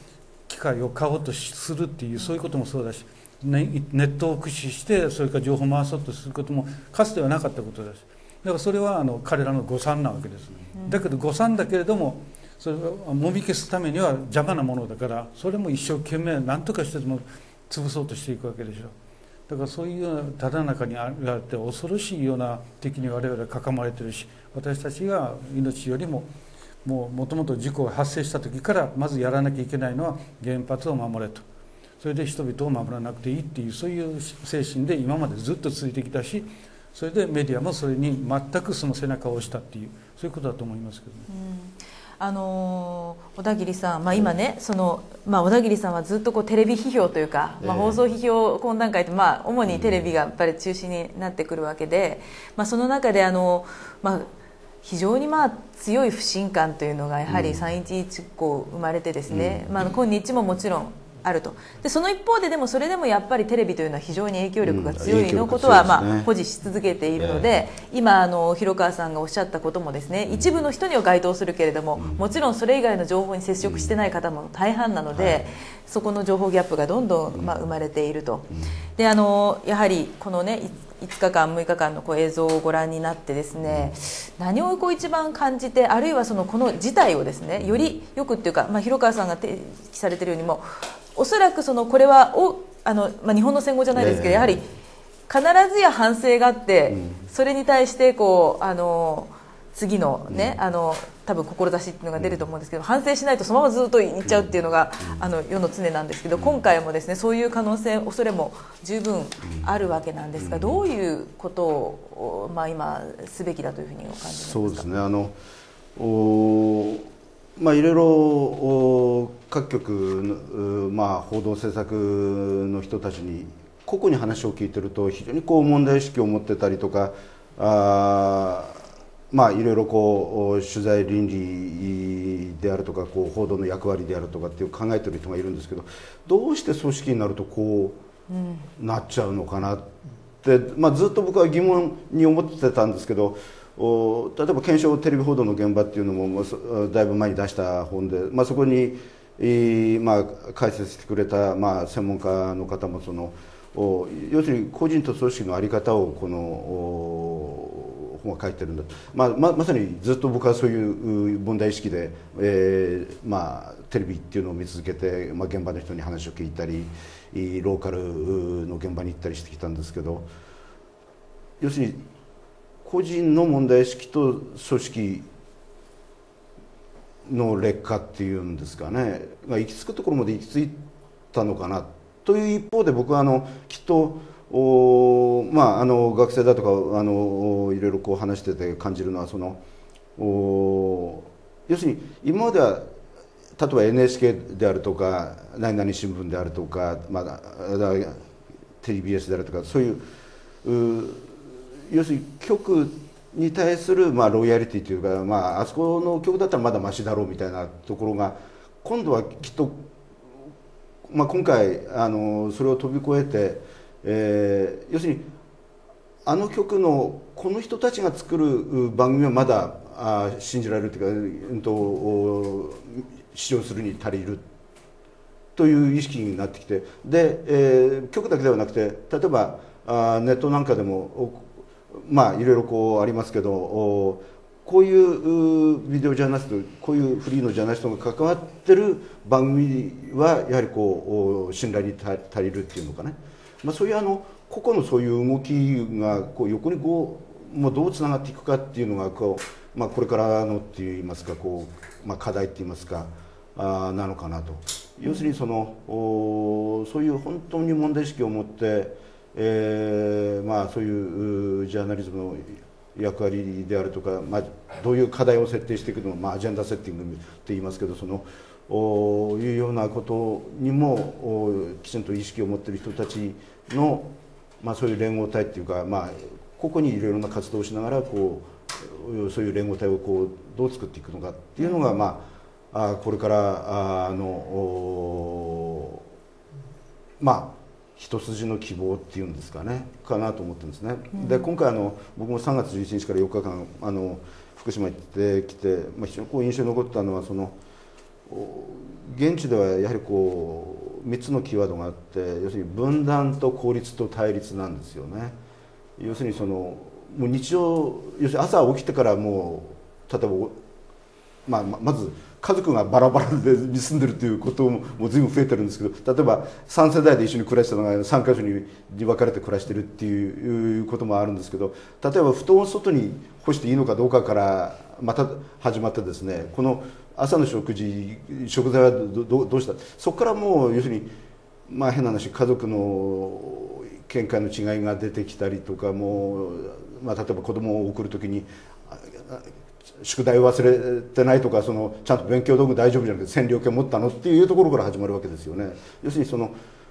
機械を買おうとするっていうそういうこともそうだし、ネットを駆使してそれから情報を回そうとすることもかつてはなかったことだし、だからそれはあの彼らの誤算なわけです。だけど誤算だけれどもそれをもみ消すためには邪魔なものだから、それも一生懸命何とかしてでも潰そうとしていくわけでしょ。だからそういうようなただ中にあって恐ろしいような敵に我々は囲まれてるし、私たちが命よりももうもともと事故が発生した時からまずやらなきゃいけないのは原発を守れと、それで人々を守らなくていいっていうそういう精神で今までずっと続いてきたし、それでメディアもそれに全くその背中を押したっていうそういうことだと思いますけどね。 うん、あの小田切さん、まあ、今ねその、まあ、小田切さんはずっとこうテレビ批評というか、まあ、放送批評懇談会って、まあ、主にテレビがやっぱり中心になってくるわけで、まあ、その中であの、まあ、非常にまあ強い不信感というのがやはりさんいちいち以降生まれてですね、うん、まあ、今日ももちろんあると。でその一方ででもそれでもやっぱりテレビというのは非常に影響力が強いのことはまあ保持し続けているので、今あの広川さんがおっしゃったこともですね、一部の人には該当するけれども、もちろんそれ以外の情報に接触してない方も大半なので、そこの情報ギャップがどんどんまあ生まれていると。であのやはりこのねいつかかんむいかかんのこう映像をご覧になってですね、何をこう一番感じて、あるいはそのこの事態をですねよりよくっていうか、まあ、広川さんが提起されているようにもおそらくそのこれはおあの、まあ、日本の戦後じゃないですけど、やはり必ずや反省があって、それに対してこうあの次のね、あの多分志っていうのが出ると思うんですけど、反省しないとそのままずっといっちゃうっていうのがあの世の常なんですけど、今回もですねそういう可能性恐れも十分あるわけなんですが、どういうことを、まあ、今すべきだというふうにお感じですか。 そうですね、あのおまあ、いろいろ各局の、まあ、報道制作の人たちに個々に話を聞いてると非常にこう問題意識を持ってたりとか、あまあいろいろこう取材倫理であるとかこう報道の役割であるとかっていう考えてる人がいるんですけど、どうして組織になるとこうなっちゃうのかなって、まあ、ずっと僕は疑問に思ってたんですけど、お例えば検証テレビ報道の現場っていうのもだいぶ前に出した本で、まあ、そこに、えーまあ、解説してくれた、まあ、専門家の方もそのお要するに個人と組織の在り方をこのお本は書いてるんだ、まあ、ま, まさにずっと僕はそういう問題意識で、えーまあ、テレビっていうのを見続けて、まあ、現場の人に話を聞いたりローカルの現場に行ったりしてきたんですけど、要するに個人の問題意識と組織の劣化っていうんですかねが行き着くところまで行き着いたのかなという一方で、僕はあのきっとお、まあ、あの学生だとかあのいろいろこう話してて感じるのはそのお要するに今までは例えば エヌエイチケー であるとか何々新聞であるとか、まあ、テレビ ビーエス であるとかそういうう要するに局に対するまあロイヤリティというか、まあ、あそこの局だったらまだマシだろうみたいなところが今度はきっと、まあ、今回あのそれを飛び越えて、えー、要するにあの局のこの人たちが作る番組はまだあ信じられるというか、うん、と視聴するに足りるという意識になってきて、で、えー、局だけではなくて例えばあネットなんかでもまあいろいろこうありますけど、こういうビデオジャーナリスト、こういうフリーのジャーナリストが関わってる番組はやはりこう信頼に足りるっていうのかね、まあ、そういうあの個々のそういう動きがこう横にこうもうどうつながっていくかっていうのがこう、まあ、これからのっていいますかこう、まあ、課題っていいますかあなのかなと。要するにそのそういう本当に問題意識を持ってえーまあ、そういうジャーナリズムの役割であるとか、まあ、どういう課題を設定していくのか、まあ、アジェンダセッティングって言いますけど、そのおいうようなことにもきちんと意識を持っている人たちの、まあ、そういう連合体っていうか、まあ、個々にいろいろな活動をしながらこうそういう連合体をこうどう作っていくのかっていうのが、まあ、あこれからあのまあ一筋の希望っていうんですかねかなと思ってるんですね、うん、で今回あの僕もさんがつじゅういちにちからよっかかんあの福島行ってきて、まあ、非常にこう印象に残ったのはその現地ではやはりこうみっつのキーワードがあって、要するに分断と孤立と対立なんですよね。要するにそのもう日常、要するに朝起きてからもう例えば、まあ、まず家族がバラバラで住んでるということももう随分増えてるんですけど、例えばさん世代で一緒に暮らしてたのがさんかしょに分かれて暮らしてるっていうこともあるんですけど、例えば布団を外に干していいのかどうかからまた始まってですね、この朝の食事食材は ど, ど, どうした、そこからもう要するに、まあ、変な話、家族の見解の違いが出てきたりとか、もう、まあ、例えば子供を送るときに宿題を忘れてないとか、そのちゃんと勉強道具大丈夫じゃなくて線量計持ったのっていうところから始まるわけですよね。要するにその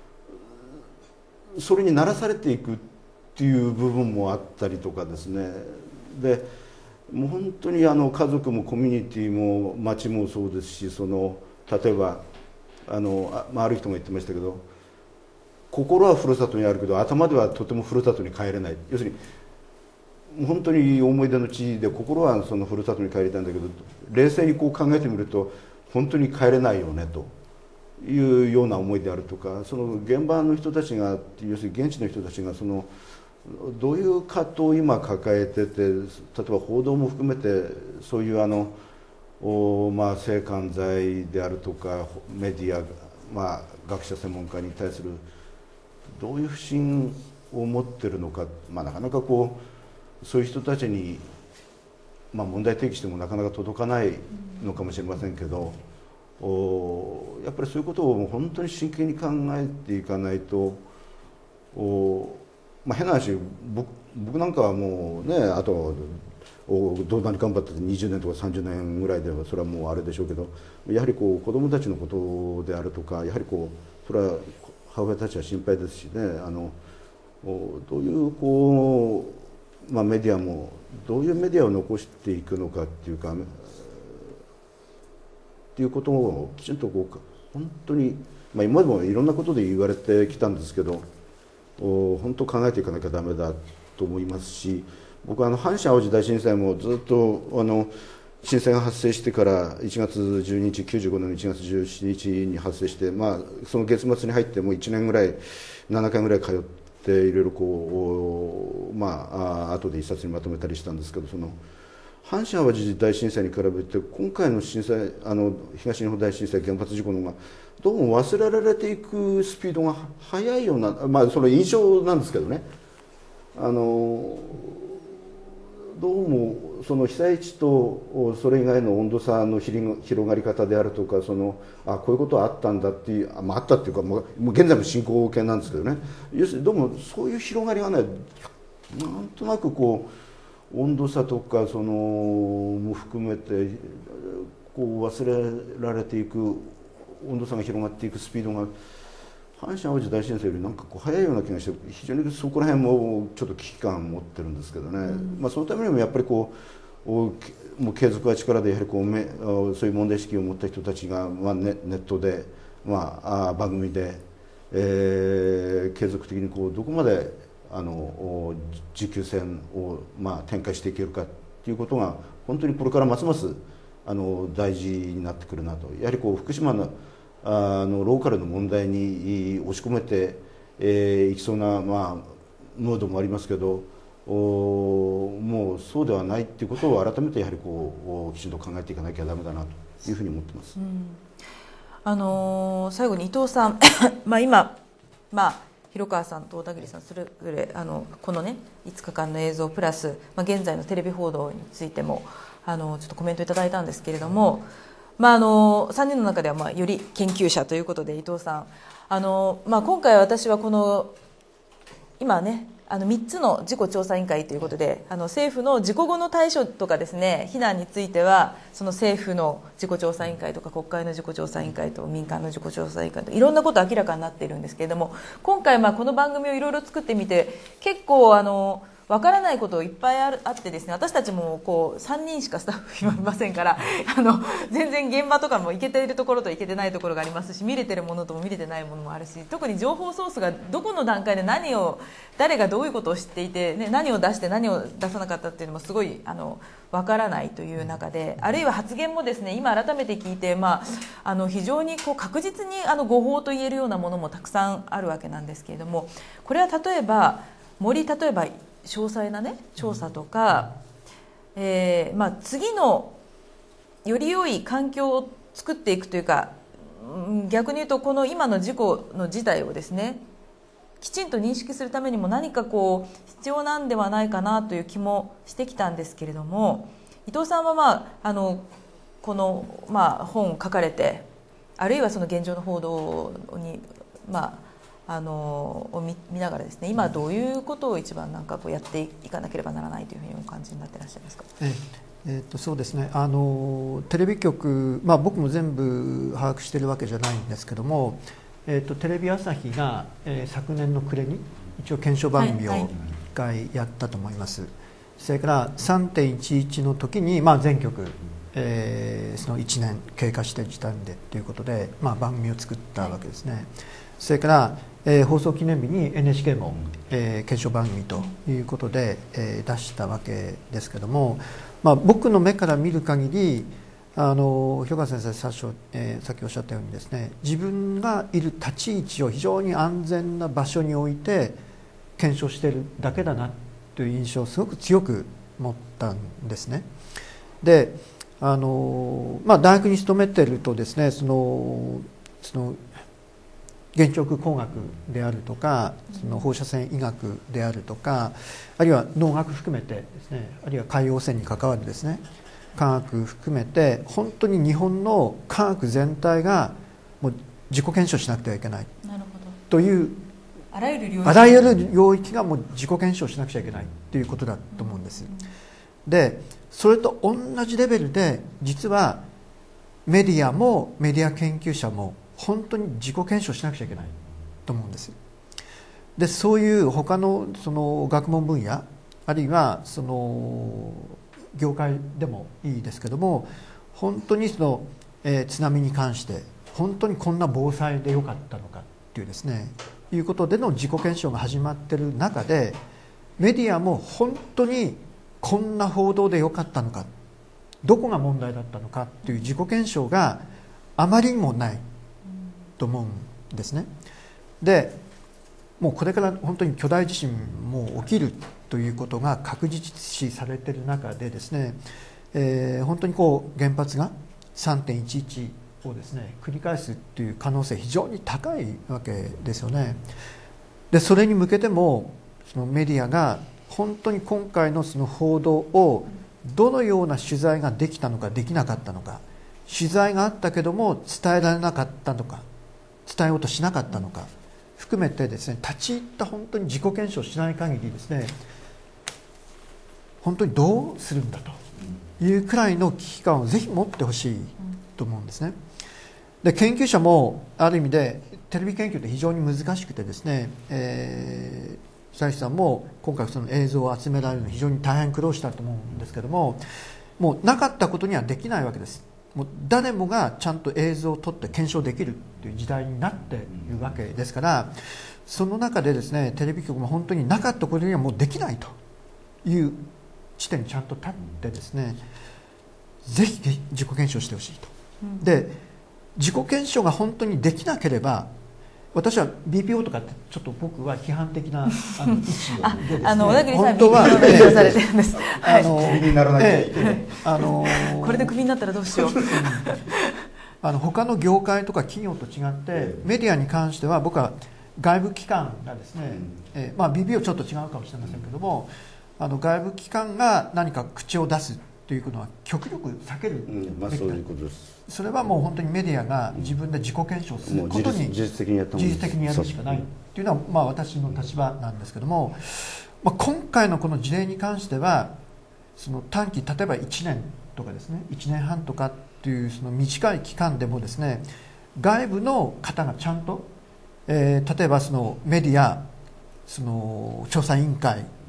それに慣らされていくっていう部分もあったりとかですね。でもう本当にあの家族もコミュニティも町もそうですし、その例えばあの あ,、まあ、ある人も言ってましたけど、心はふるさとにあるけど頭ではとてもふるさとに帰れない、要するに本当に思い出の地で心はそのふるさとに帰りたいんだけど、冷静にこう考えてみると本当に帰れないよねというような思いであるとか、その現場の人たちが、要するに現地の人たちがそのどういう葛藤を今抱えてて、例えば報道も含めてそういうあの、まあ、性犯罪であるとかメディア、まあ、学者専門家に対するどういう不信を持ってるのか、まあ、なかなかこうそういう人たちに、まあ、問題提起してもなかなか届かないのかもしれませんけど、おやっぱりそういうことを本当に真剣に考えていかないと、おまあ、変な話、 僕, 僕なんかはもうね、あとどうなり頑張ってにじゅうねんとかさんじゅうねんぐらいではそれはもうあれでしょうけど、やはりこう子どもたちのことであるとか、やはりこうそれは母親たちは心配ですしね、あのどういうこう、まあ、メディアもどういうメディアを残していくのかっていうかっていうことをきちんとこう本当に、まあ、今までもいろんなことで言われてきたんですけど、本当考えていかなきゃダメだと思いますし、僕はあの阪神・淡路大震災もずっとあの震災が発生してからいちがつじゅうににち、きゅうじゅうごねんのいちがつじゅうしちにちに発生して、まあ、その月末に入ってもういちねんぐらいななかいぐらい通っていろいろこう、まあ後で一冊にまとめたりしたんですけど、その阪神・淡路大震災に比べて今回の震災、あの東日本大震災原発事故の方がどうも忘れられていくスピードが速いような、まあその印象なんですけどね、あのどうもその被災地とそれ以外の温度差の広がり方であるとか、そのあこういうことはあったんだっていう、まあ、あったっていうか、もう現在も進行形なんですけどね、要するにどうもそういう広がりがね、なんとなくこう温度差とかそのも含めてこう忘れられていく、温度差が広がっていくスピードが阪神・淡路大震災よりなんかこう早いような気がして、非常にそこら辺もちょっと危機感を持ってるんですけどね、うん、まあ、そのためにもやっぱりこうもう継続は力で、やはりこうめそういう問題意識を持った人たちが、まあ、ネ, ネットで、まあ、あ番組で、えー、継続的にこうどこまであの持久戦を、まあ、展開していけるかということが本当にこれからますますあの大事になってくるなと。やはりこう福島のあのローカルの問題に押し込めて、えー、いきそうな、まあ、ムードもありますけど、おもうそうではないということを改めてやはりこうきちんと考えていかなきゃダメだなというふうに思ってます。うん、あのー、最後に伊藤さんまあ今、まあ、広川さんと小田切さんそれぞれあのこのねいつかかんの映像プラス、まあ、現在のテレビ報道についてもあのちょっとコメントいただいたんですけれども、まあ、あのさんにんの中ではまあより研究者ということで伊藤さん、あの、まあ、今回私はこの今ねあのみっつの事故調査委員会ということで、あの政府の事故後の対処とかですね、避難についてはその政府の事故調査委員会とか国会の事故調査委員会と民間の事故調査委員会といろんなこと明らかになっているんですけれども、今回まあこの番組をいろいろ作ってみて結構あのわからないこといっぱいあるあってですね、私たちもこうさんにんしかスタッフいませんからあの全然現場とかも行けているところと行けてないところがありますし、見れてるものとも見れてないものもあるし、特に情報ソースがどこの段階で何を誰がどういうことを知っていて、ね、何を出して何を出さなかったっていうのもすごいあのわからないという中で、あるいは発言もですね今改めて聞いて、まあ、あの非常にこう確実にあの誤報と言えるようなものもたくさんあるわけなんですけれども、これは例えば森例えば詳細な、ね、調査とか、えーまあ、次のより良い環境を作っていくというか、逆に言うとこの今の事故の事態をですねきちんと認識するためにも何かこう必要なんではないかなという気もしてきたんですけれども、伊藤さんは、まあ、あのこの、まあ、本を書かれて、あるいはその現状の報道に、まああのを 見, 見ながらですね、今どういうことを一番なんかこうやっていかなければならないというふうにお感じになっていらっしゃいますか。 ええー、とそうですね、あのテレビ局、まあ、僕も全部把握しているわけじゃないんですけども、えー、とテレビ朝日が、えー、昨年の暮れに一応検証番組をいっかいやったと思います、はいはい、それから さんてんいちいち の時に、まあ、全局、えー、そのいちねん経過して時点でということで、まあ、番組を作ったわけですね、はい、それからえー、放送記念日に エヌエイチケー も、えー、検証番組ということで、えー、出したわけですけども、まあ、僕の目から見る限りあの広川先生さっしょ、えー、さっきおっしゃったようにですね、自分がいる立ち位置を非常に安全な場所に置いて検証しているだけだなという印象をすごく強く持ったんですね。であの、まあ、大学に勤めているとですね、そのその原直工学であるとか、その放射線医学であるとか、あるいは農学含めてですね、あるいは海洋汚染に関わるですね科学含めて、本当に日本の科学全体がもう自己検証しなくてはいけないという、 あらゆる領域あらゆる領域がもう自己検証しなくちゃいけないということだと思うんです。でそれと同じレベルで、実はメディアもメディア研究者も本当に自己検証しなくちゃいけないと思うんです。でそういう他のその学問分野、あるいはその業界でもいいですけども、本当にその、えー、津波に関して本当にこんな防災でよかったのかっていうですねいうことでの自己検証が始まっている中で、メディアも本当にこんな報道でよかったのか、どこが問題だったのかっていう自己検証があまりにもないと思うんですね。でもうこれから本当に巨大地震も起きるということが確実視されている中でですね、えー、本当にこう原発が さんてんいちいち をですね繰り返すという可能性非常に高いわけですよね。でそれに向けてもそのメディアが本当に今回のその報道をどのような取材ができたのかできなかったのか、取材があったけども伝えられなかったのか伝えようとしなかったのか含めてですね、立ち入った本当に自己検証しない限りですね、本当にどうするんだというくらいの危機感をぜひ持ってほしいと思うんですね。で研究者もある意味でテレビ研究って非常に難しくてですね、えー、久石さんも今回その映像を集められるのに非常に大変苦労したと思うんですけども、もうなかったことにはできないわけです。もう誰もがちゃんと映像を撮って検証できるという時代になっているわけですから、その中でですねテレビ局も本当になかったことにはもうできないという地点にちゃんと立ってですね、ぜひ自己検証してほしいと。で自己検証が本当にできなければ、私は ビーピーオー とかってちょっと僕は批判的なあの位置でですね、 あの小田切さんは ビーピーオー の勉強されてるんです。 あのクビにならないと、ええあのこれでクビになったらどうしよう。 あの他の業界とか企業と違ってメディアに関しては僕は外部機関がですね、えーまあ、ビーピーオー ちょっと違うかもしれませんけども、あの外部機関が何か口を出すというのは極力避けるべきだ、うんまあ、そういうことです。それはもう本当にメディアが自分で自己検証することに自律的にやったもんです。 自律的にやるしかないというのはまあ私の立場なんですけども、まあ、今回のこの事例に関してはその短期例えばいちねんとかですねいちねんはんとかっていうその短い期間でもですね、外部の方がちゃんと、えー、例えばそのメディアその調査委員会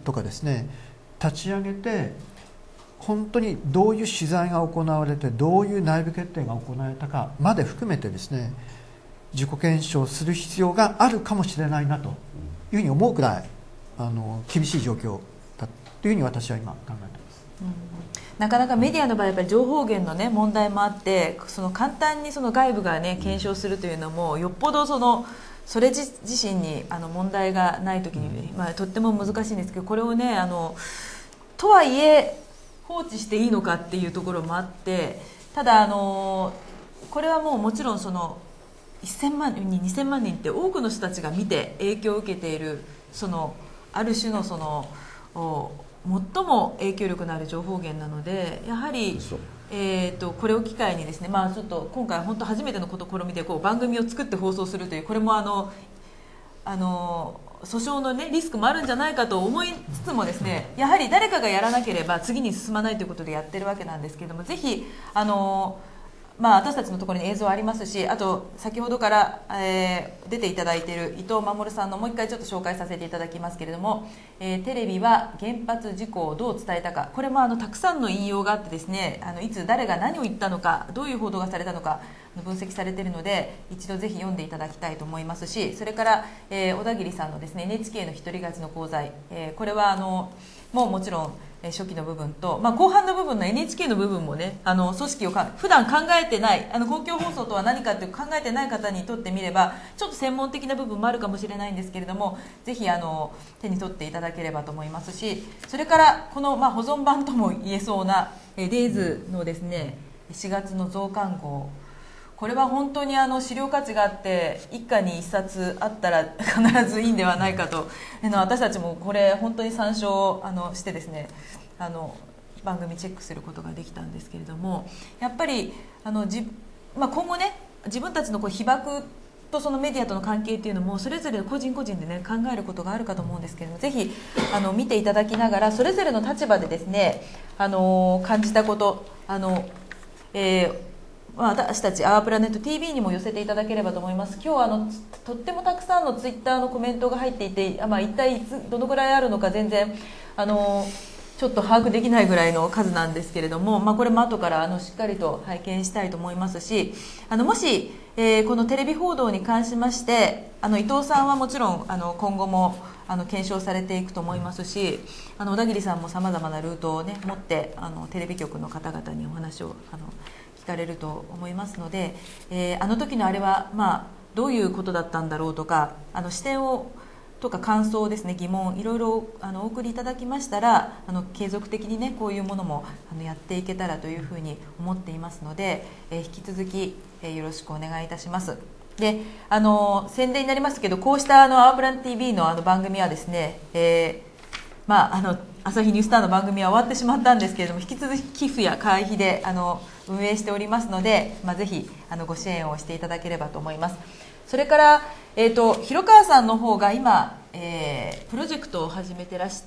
とかですね立ち上げて、本当にどういう取材が行われてどういう内部決定が行われたかまで含めてですね自己検証する必要があるかもしれないなというふうに思うくらいあの厳しい状況だというふうに私は今考えています。 うん、なかなかメディアの場合やっぱり情報源の、ね、問題もあって、その簡単にその外部が、ね、検証するというのもよっぽどそのそれ自身にあの問題がないときに、まあ、とっても難しいんですけど、これをねあのとはいえ放置していいのかっていうところもあって、ただあのこれはもうもちろんそのせんまんにんにせんまんにんって多くの人たちが見て影響を受けている、そのある種のその最も影響力のある情報源なので、やはり、えー、とこれを機会にですね、まあ、ちょっと今回本当初めての試みでこう番組を作って放送するという、これもあのあの訴訟の、ね、リスクもあるんじゃないかと思いつつもですね、やはり誰かがやらなければ次に進まないということでやってるわけなんですけれども、ぜひあのまあ、私たちのところに映像ありますし、あと先ほどから、えー、出ていただいている伊藤守さんのもう一回ちょっと紹介させていただきますけれども、えー、テレビは原発事故をどう伝えたか、これもあのたくさんの引用があってですね、あのいつ誰が何を言ったのか、どういう報道がされたのか分析されているので、一度ぜひ読んでいただきたいと思いますし、それから、えー、小田切さんのですね エヌエイチケー の一人勝ちの功罪、えー、これはあのもうもちろん初期の部分と、まあ、後半の部分の エヌエイチケー の部分もね、あの組織をか普段考えてない、あの公共放送とは何かという考えてない方にとってみればちょっと専門的な部分もあるかもしれないんですけれども、ぜひあの手に取っていただければと思いますし、それからこの、まあ、保存版とも言えそうなデイズのですねしがつの増刊号、これは本当にあの資料価値があって、一家に一冊あったら必ずいいんではないかと、あの私たちもこれ本当に参照あのしてですね、あの番組チェックすることができたんですけれども、やっぱりあのじ、まあ、今後ね自分たちのこう被爆とそのメディアとの関係っていうのもそれぞれ個人個人でね考えることがあるかと思うんですけれども、ぜひあの見ていただきながらそれぞれの立場でですね、あの感じたこと、あの、えーまあ、私たちアワープラネット ティーブイ にも寄せていただければと思います。今日はあのとってもたくさんのツイッターのコメントが入っていて、まあ、一体いつどのぐらいあるのか全然あのちょっと把握できないぐらいの数なんですけれども、まあ、これも後からあのしっかりと拝見したいと思いますし、あのもし、えー、このテレビ報道に関しましてあの伊藤さんはもちろんあの今後もあの検証されていくと思いますし、あの小田切さんもさまざまなルートを、ね、持ってあのテレビ局の方々にお話をあの聞かれると思いますので、えー、あの時のあれは、まあ、どういうことだったんだろうとか、あの視点をとか感想ですね、疑問いろいろあのお送りいただきましたら、あの継続的にねこういうものもあのやっていけたらというふうに思っていますので、えー、引き続き、えー、よろしくお願いいたします。で、あの宣伝になりますけど、こうしたあのアワプラン ティーブイ のあの番組はですね、えーまあ、あの朝日ニュースターの番組は終わってしまったんですけれども、引き続き寄付や会費であの運営しておりますので、まあ、ぜひあのご支援をしていただければと思います。それから、えーと、広川さんの方が今、えー、プロジェクトを始めてらして、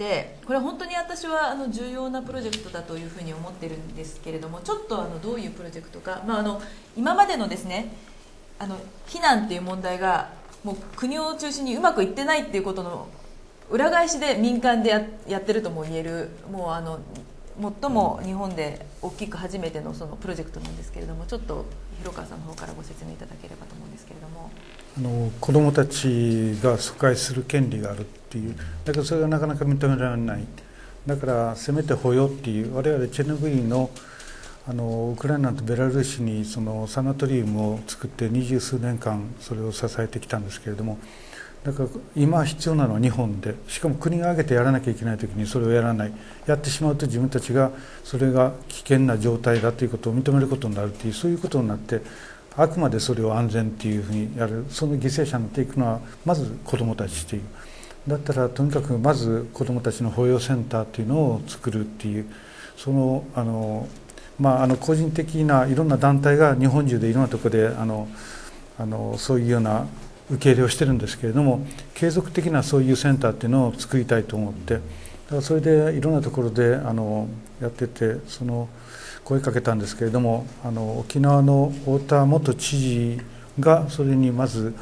これは本当に私はあの重要なプロジェクトだというふうに思ってるんですけれども、ちょっとあのどういうプロジェクトか、まあ、あの今までのですね、あの避難っていう問題がもう国を中心にうまくいってないっていうことの裏返しで民間で や, やってるとも言える、もうあの最も日本で大きく初めて の, そのプロジェクトなんですけれども、ちょっと広川さんの方からご説明いただければと思うんですけれども。 あの子どもたちが疎開する権利があるっていう、だけどそれがなかなか認められない、だからせめて捕虜っていう、我々チェルノブイリのあのウクライナとベラルーシにそのサナトリウムを作って二十数年間それを支えてきたんですけれども、だから今必要なのは日本で、しかも国が挙げてやらなきゃいけない時にそれをやらない、やってしまうと自分たちがそれが危険な状態だということを認めることになるという、そういうことになって、あくまでそれを安全っていうふうにやる、その犠牲者になっていくのはまず子どもたちという、だったらとにかくまず子どもたちの保養センターというのを作るっていう、そのあのまああの個人的ないろんな団体が日本中でいろんなところであのあのそういうような受け入れをしてるんですけれども、継続的なそういうセンターっていうのを作りたいと思って、だからそれでいろんなところであのやってて、その声かけたんですけれども、あの沖縄の太田元知事がそれにまず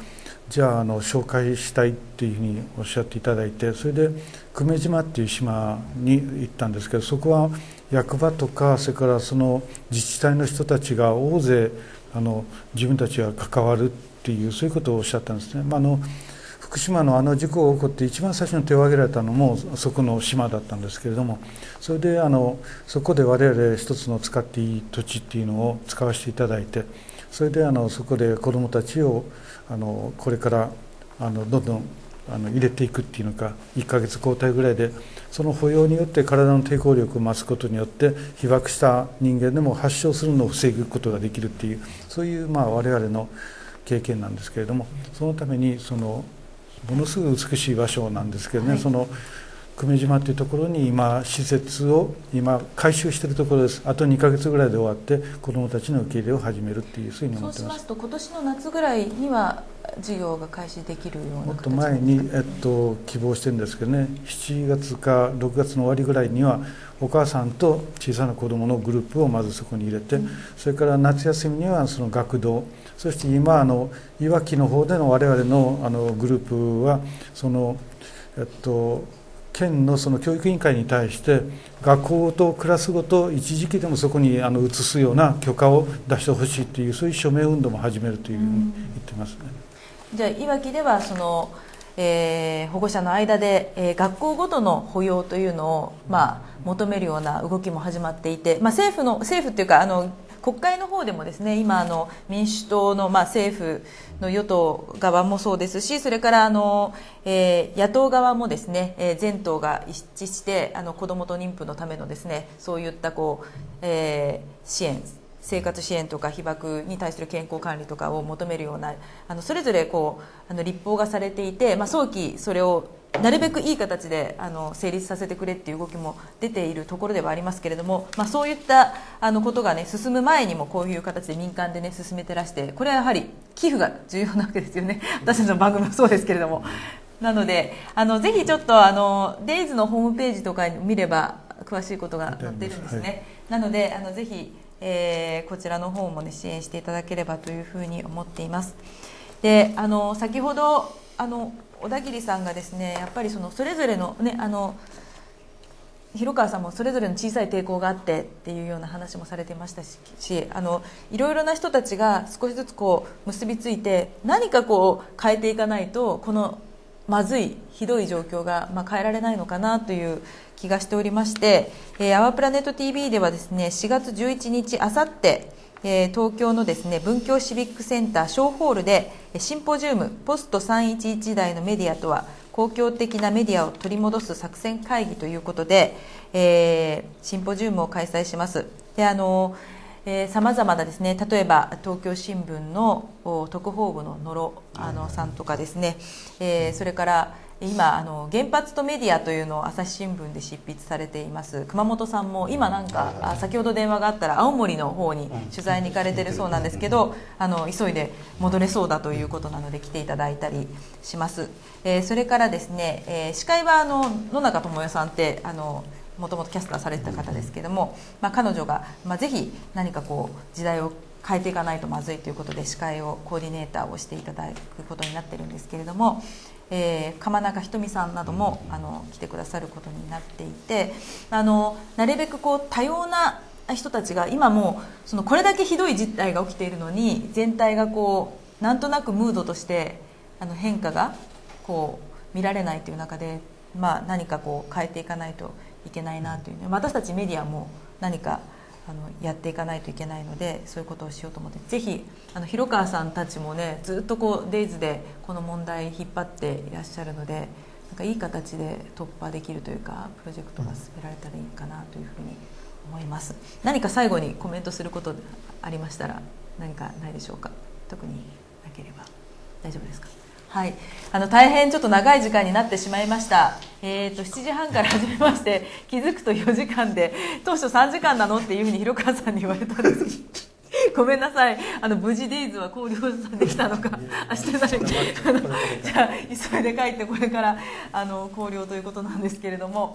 じゃあ、あの紹介したいっていうふうにおっしゃっていただいて、それで久米島っていう島に行ったんですけど、そこは役場とかそれからその自治体の人たちが大勢あの自分たちが関わるっていう、そういうことをおっしゃったんですね。まあ、あの福島のあの事故が起こって一番最初に手を挙げられたのもそこの島だったんですけれども、それであのそこで我々一つの使っていい土地っていうのを使わせていただいて、それであのそこで子どもたちをあのこれからあのどんどんあの入れていくっていうのか、いっかげつ交代ぐらいでその保養によって体の抵抗力を増すことによって被爆した人間でも発症するのを防ぐことができるっていう、そういうまあ我々の経験なんですけれども、そのためにそのものすごく美しい場所なんですけどね、はい、その久米島というところに今施設を今改修しているところです。あとにかげつぐらいで終わって子どもたちの受け入れを始めるっていう、そういうふうに思ってます。 そうしますと今年の夏ぐらいには授業が開始できるような形もっと前に、えっと、希望してるんですけどね、しちがつかろくがつの終わりぐらいにはお母さんと小さな子どものグループをまずそこに入れて、うん、それから夏休みにはその学童、そして今あのいわきの方での我々のあのグループはその、えっと、県のその教育委員会に対して学校ごとクラスごと一時期でもそこにあの移すような許可を出してほしいという、そういう署名運動も始めるというふうに言ってますね。 うん、じゃあいわきではその、えー、保護者の間で、えー、学校ごとの保養というのを、まあ、求めるような動きも始まっていて、まあ、政府の政府っていうかあの国会の方でもですね、今あの民主党の、まあ、政府の与党側もそうですし、それからあの、えー、野党側もですね、えー、全党が一致してあの子どもと妊婦のためのですね、そういったこう、えー、支援、生活支援とか被爆に対する健康管理とかを求めるようなあのそれぞれこうあの立法がされていて、まあ、早期それをなるべくいい形であの成立させてくれっていう動きも出ているところではありますけれども、まあ、そういったあのことが、ね、進む前にもこういう形で民間で、ね、進めてらして、これはやはり寄付が重要なわけですよね。私たちの番組もそうですけれども、なのであのぜひちょっとあのデイズのホームページとか見れば詳しいことが載っているんですね。はい、なのであのぜひ、えー、こちらの方も、ね、支援していただければというふうに思っています。であの先ほどあの小田切さんがですね、やっぱりそのそれぞれのね、あの広川さんもそれぞれの小さい抵抗があってっていうような話もされていましたし、あのいろいろな人たちが少しずつこう結びついて何かこう変えていかないとこのまずいひどい状況が、まあ、変えられないのかなという気がしておりまして、えー、アワープラネット ティーブイ ではですね、しがつじゅういちにちあさって、えー、東京のですね文京シビックセンター小ホールでシンポジウムポストさんいちいちだいのメディアとは公共的なメディアを取り戻す作戦会議ということで、えー、シンポジウムを開催します。であのさまざまなですね、例えば東京新聞の特報部の野呂あのさんとかですね、えー、それから今あの原発とメディアというのを朝日新聞で執筆されています熊本さんも今なんか先ほど電話があったら青森の方に取材に行かれているそうなんですけど、あの急いで戻れそうだということなので来ていただいたりします。えー、それからですね、えー、司会はあの野中智代さんってあのもともとキャスターされてた方ですけども、まあ、彼女が、まあ、ぜひ何かこう時代を変えていかないとまずいということで司会をコーディネーターをしていただくことになってるんですけれども、えー、鎌中ひとみさんなどもあの来てくださることになっていて、あのなるべくこう多様な人たちが今もうそのこれだけひどい事態が起きているのに全体がこうなんとなくムードとしてあの変化がこう見られないという中で、まあ、何かこう変えていかないといけないなという、ね、私たちメディアも何かあのやっていかないといけないので、そういうことをしようと思って、ぜひあの広川さんたちもねずっとこうデイズでこの問題引っ張っていらっしゃるので、なんかいい形で突破できるというかプロジェクトが進められたらいいかなというふうに思います。何か最後にコメントすることありましたら何かないでしょうか。特になければ大丈夫ですか。はい、あの大変ちょっと長い時間になってしまいました。えー、としちじはんから始めまして気づくとよじかんで、当初さんじかんなのっていうふうに広川さんに言われたんですけどごめんなさい、あの無事デイズは考慮さんできたのか明日なるあのじゃあ急いで帰ってこれからあの考慮ということなんですけれども、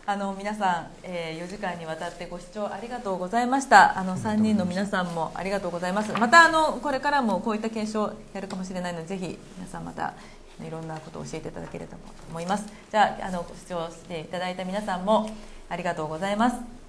あの皆さん、えー、よじかんにわたってご視聴ありがとうございました。あのさんにんの皆さんもありがとうございます。またあのこれからもこういった検証やるかもしれないので、ぜひ皆さんまたいろんなことを教えていただければと思います。じゃあ、あのご視聴していただいた皆さんもありがとうございます。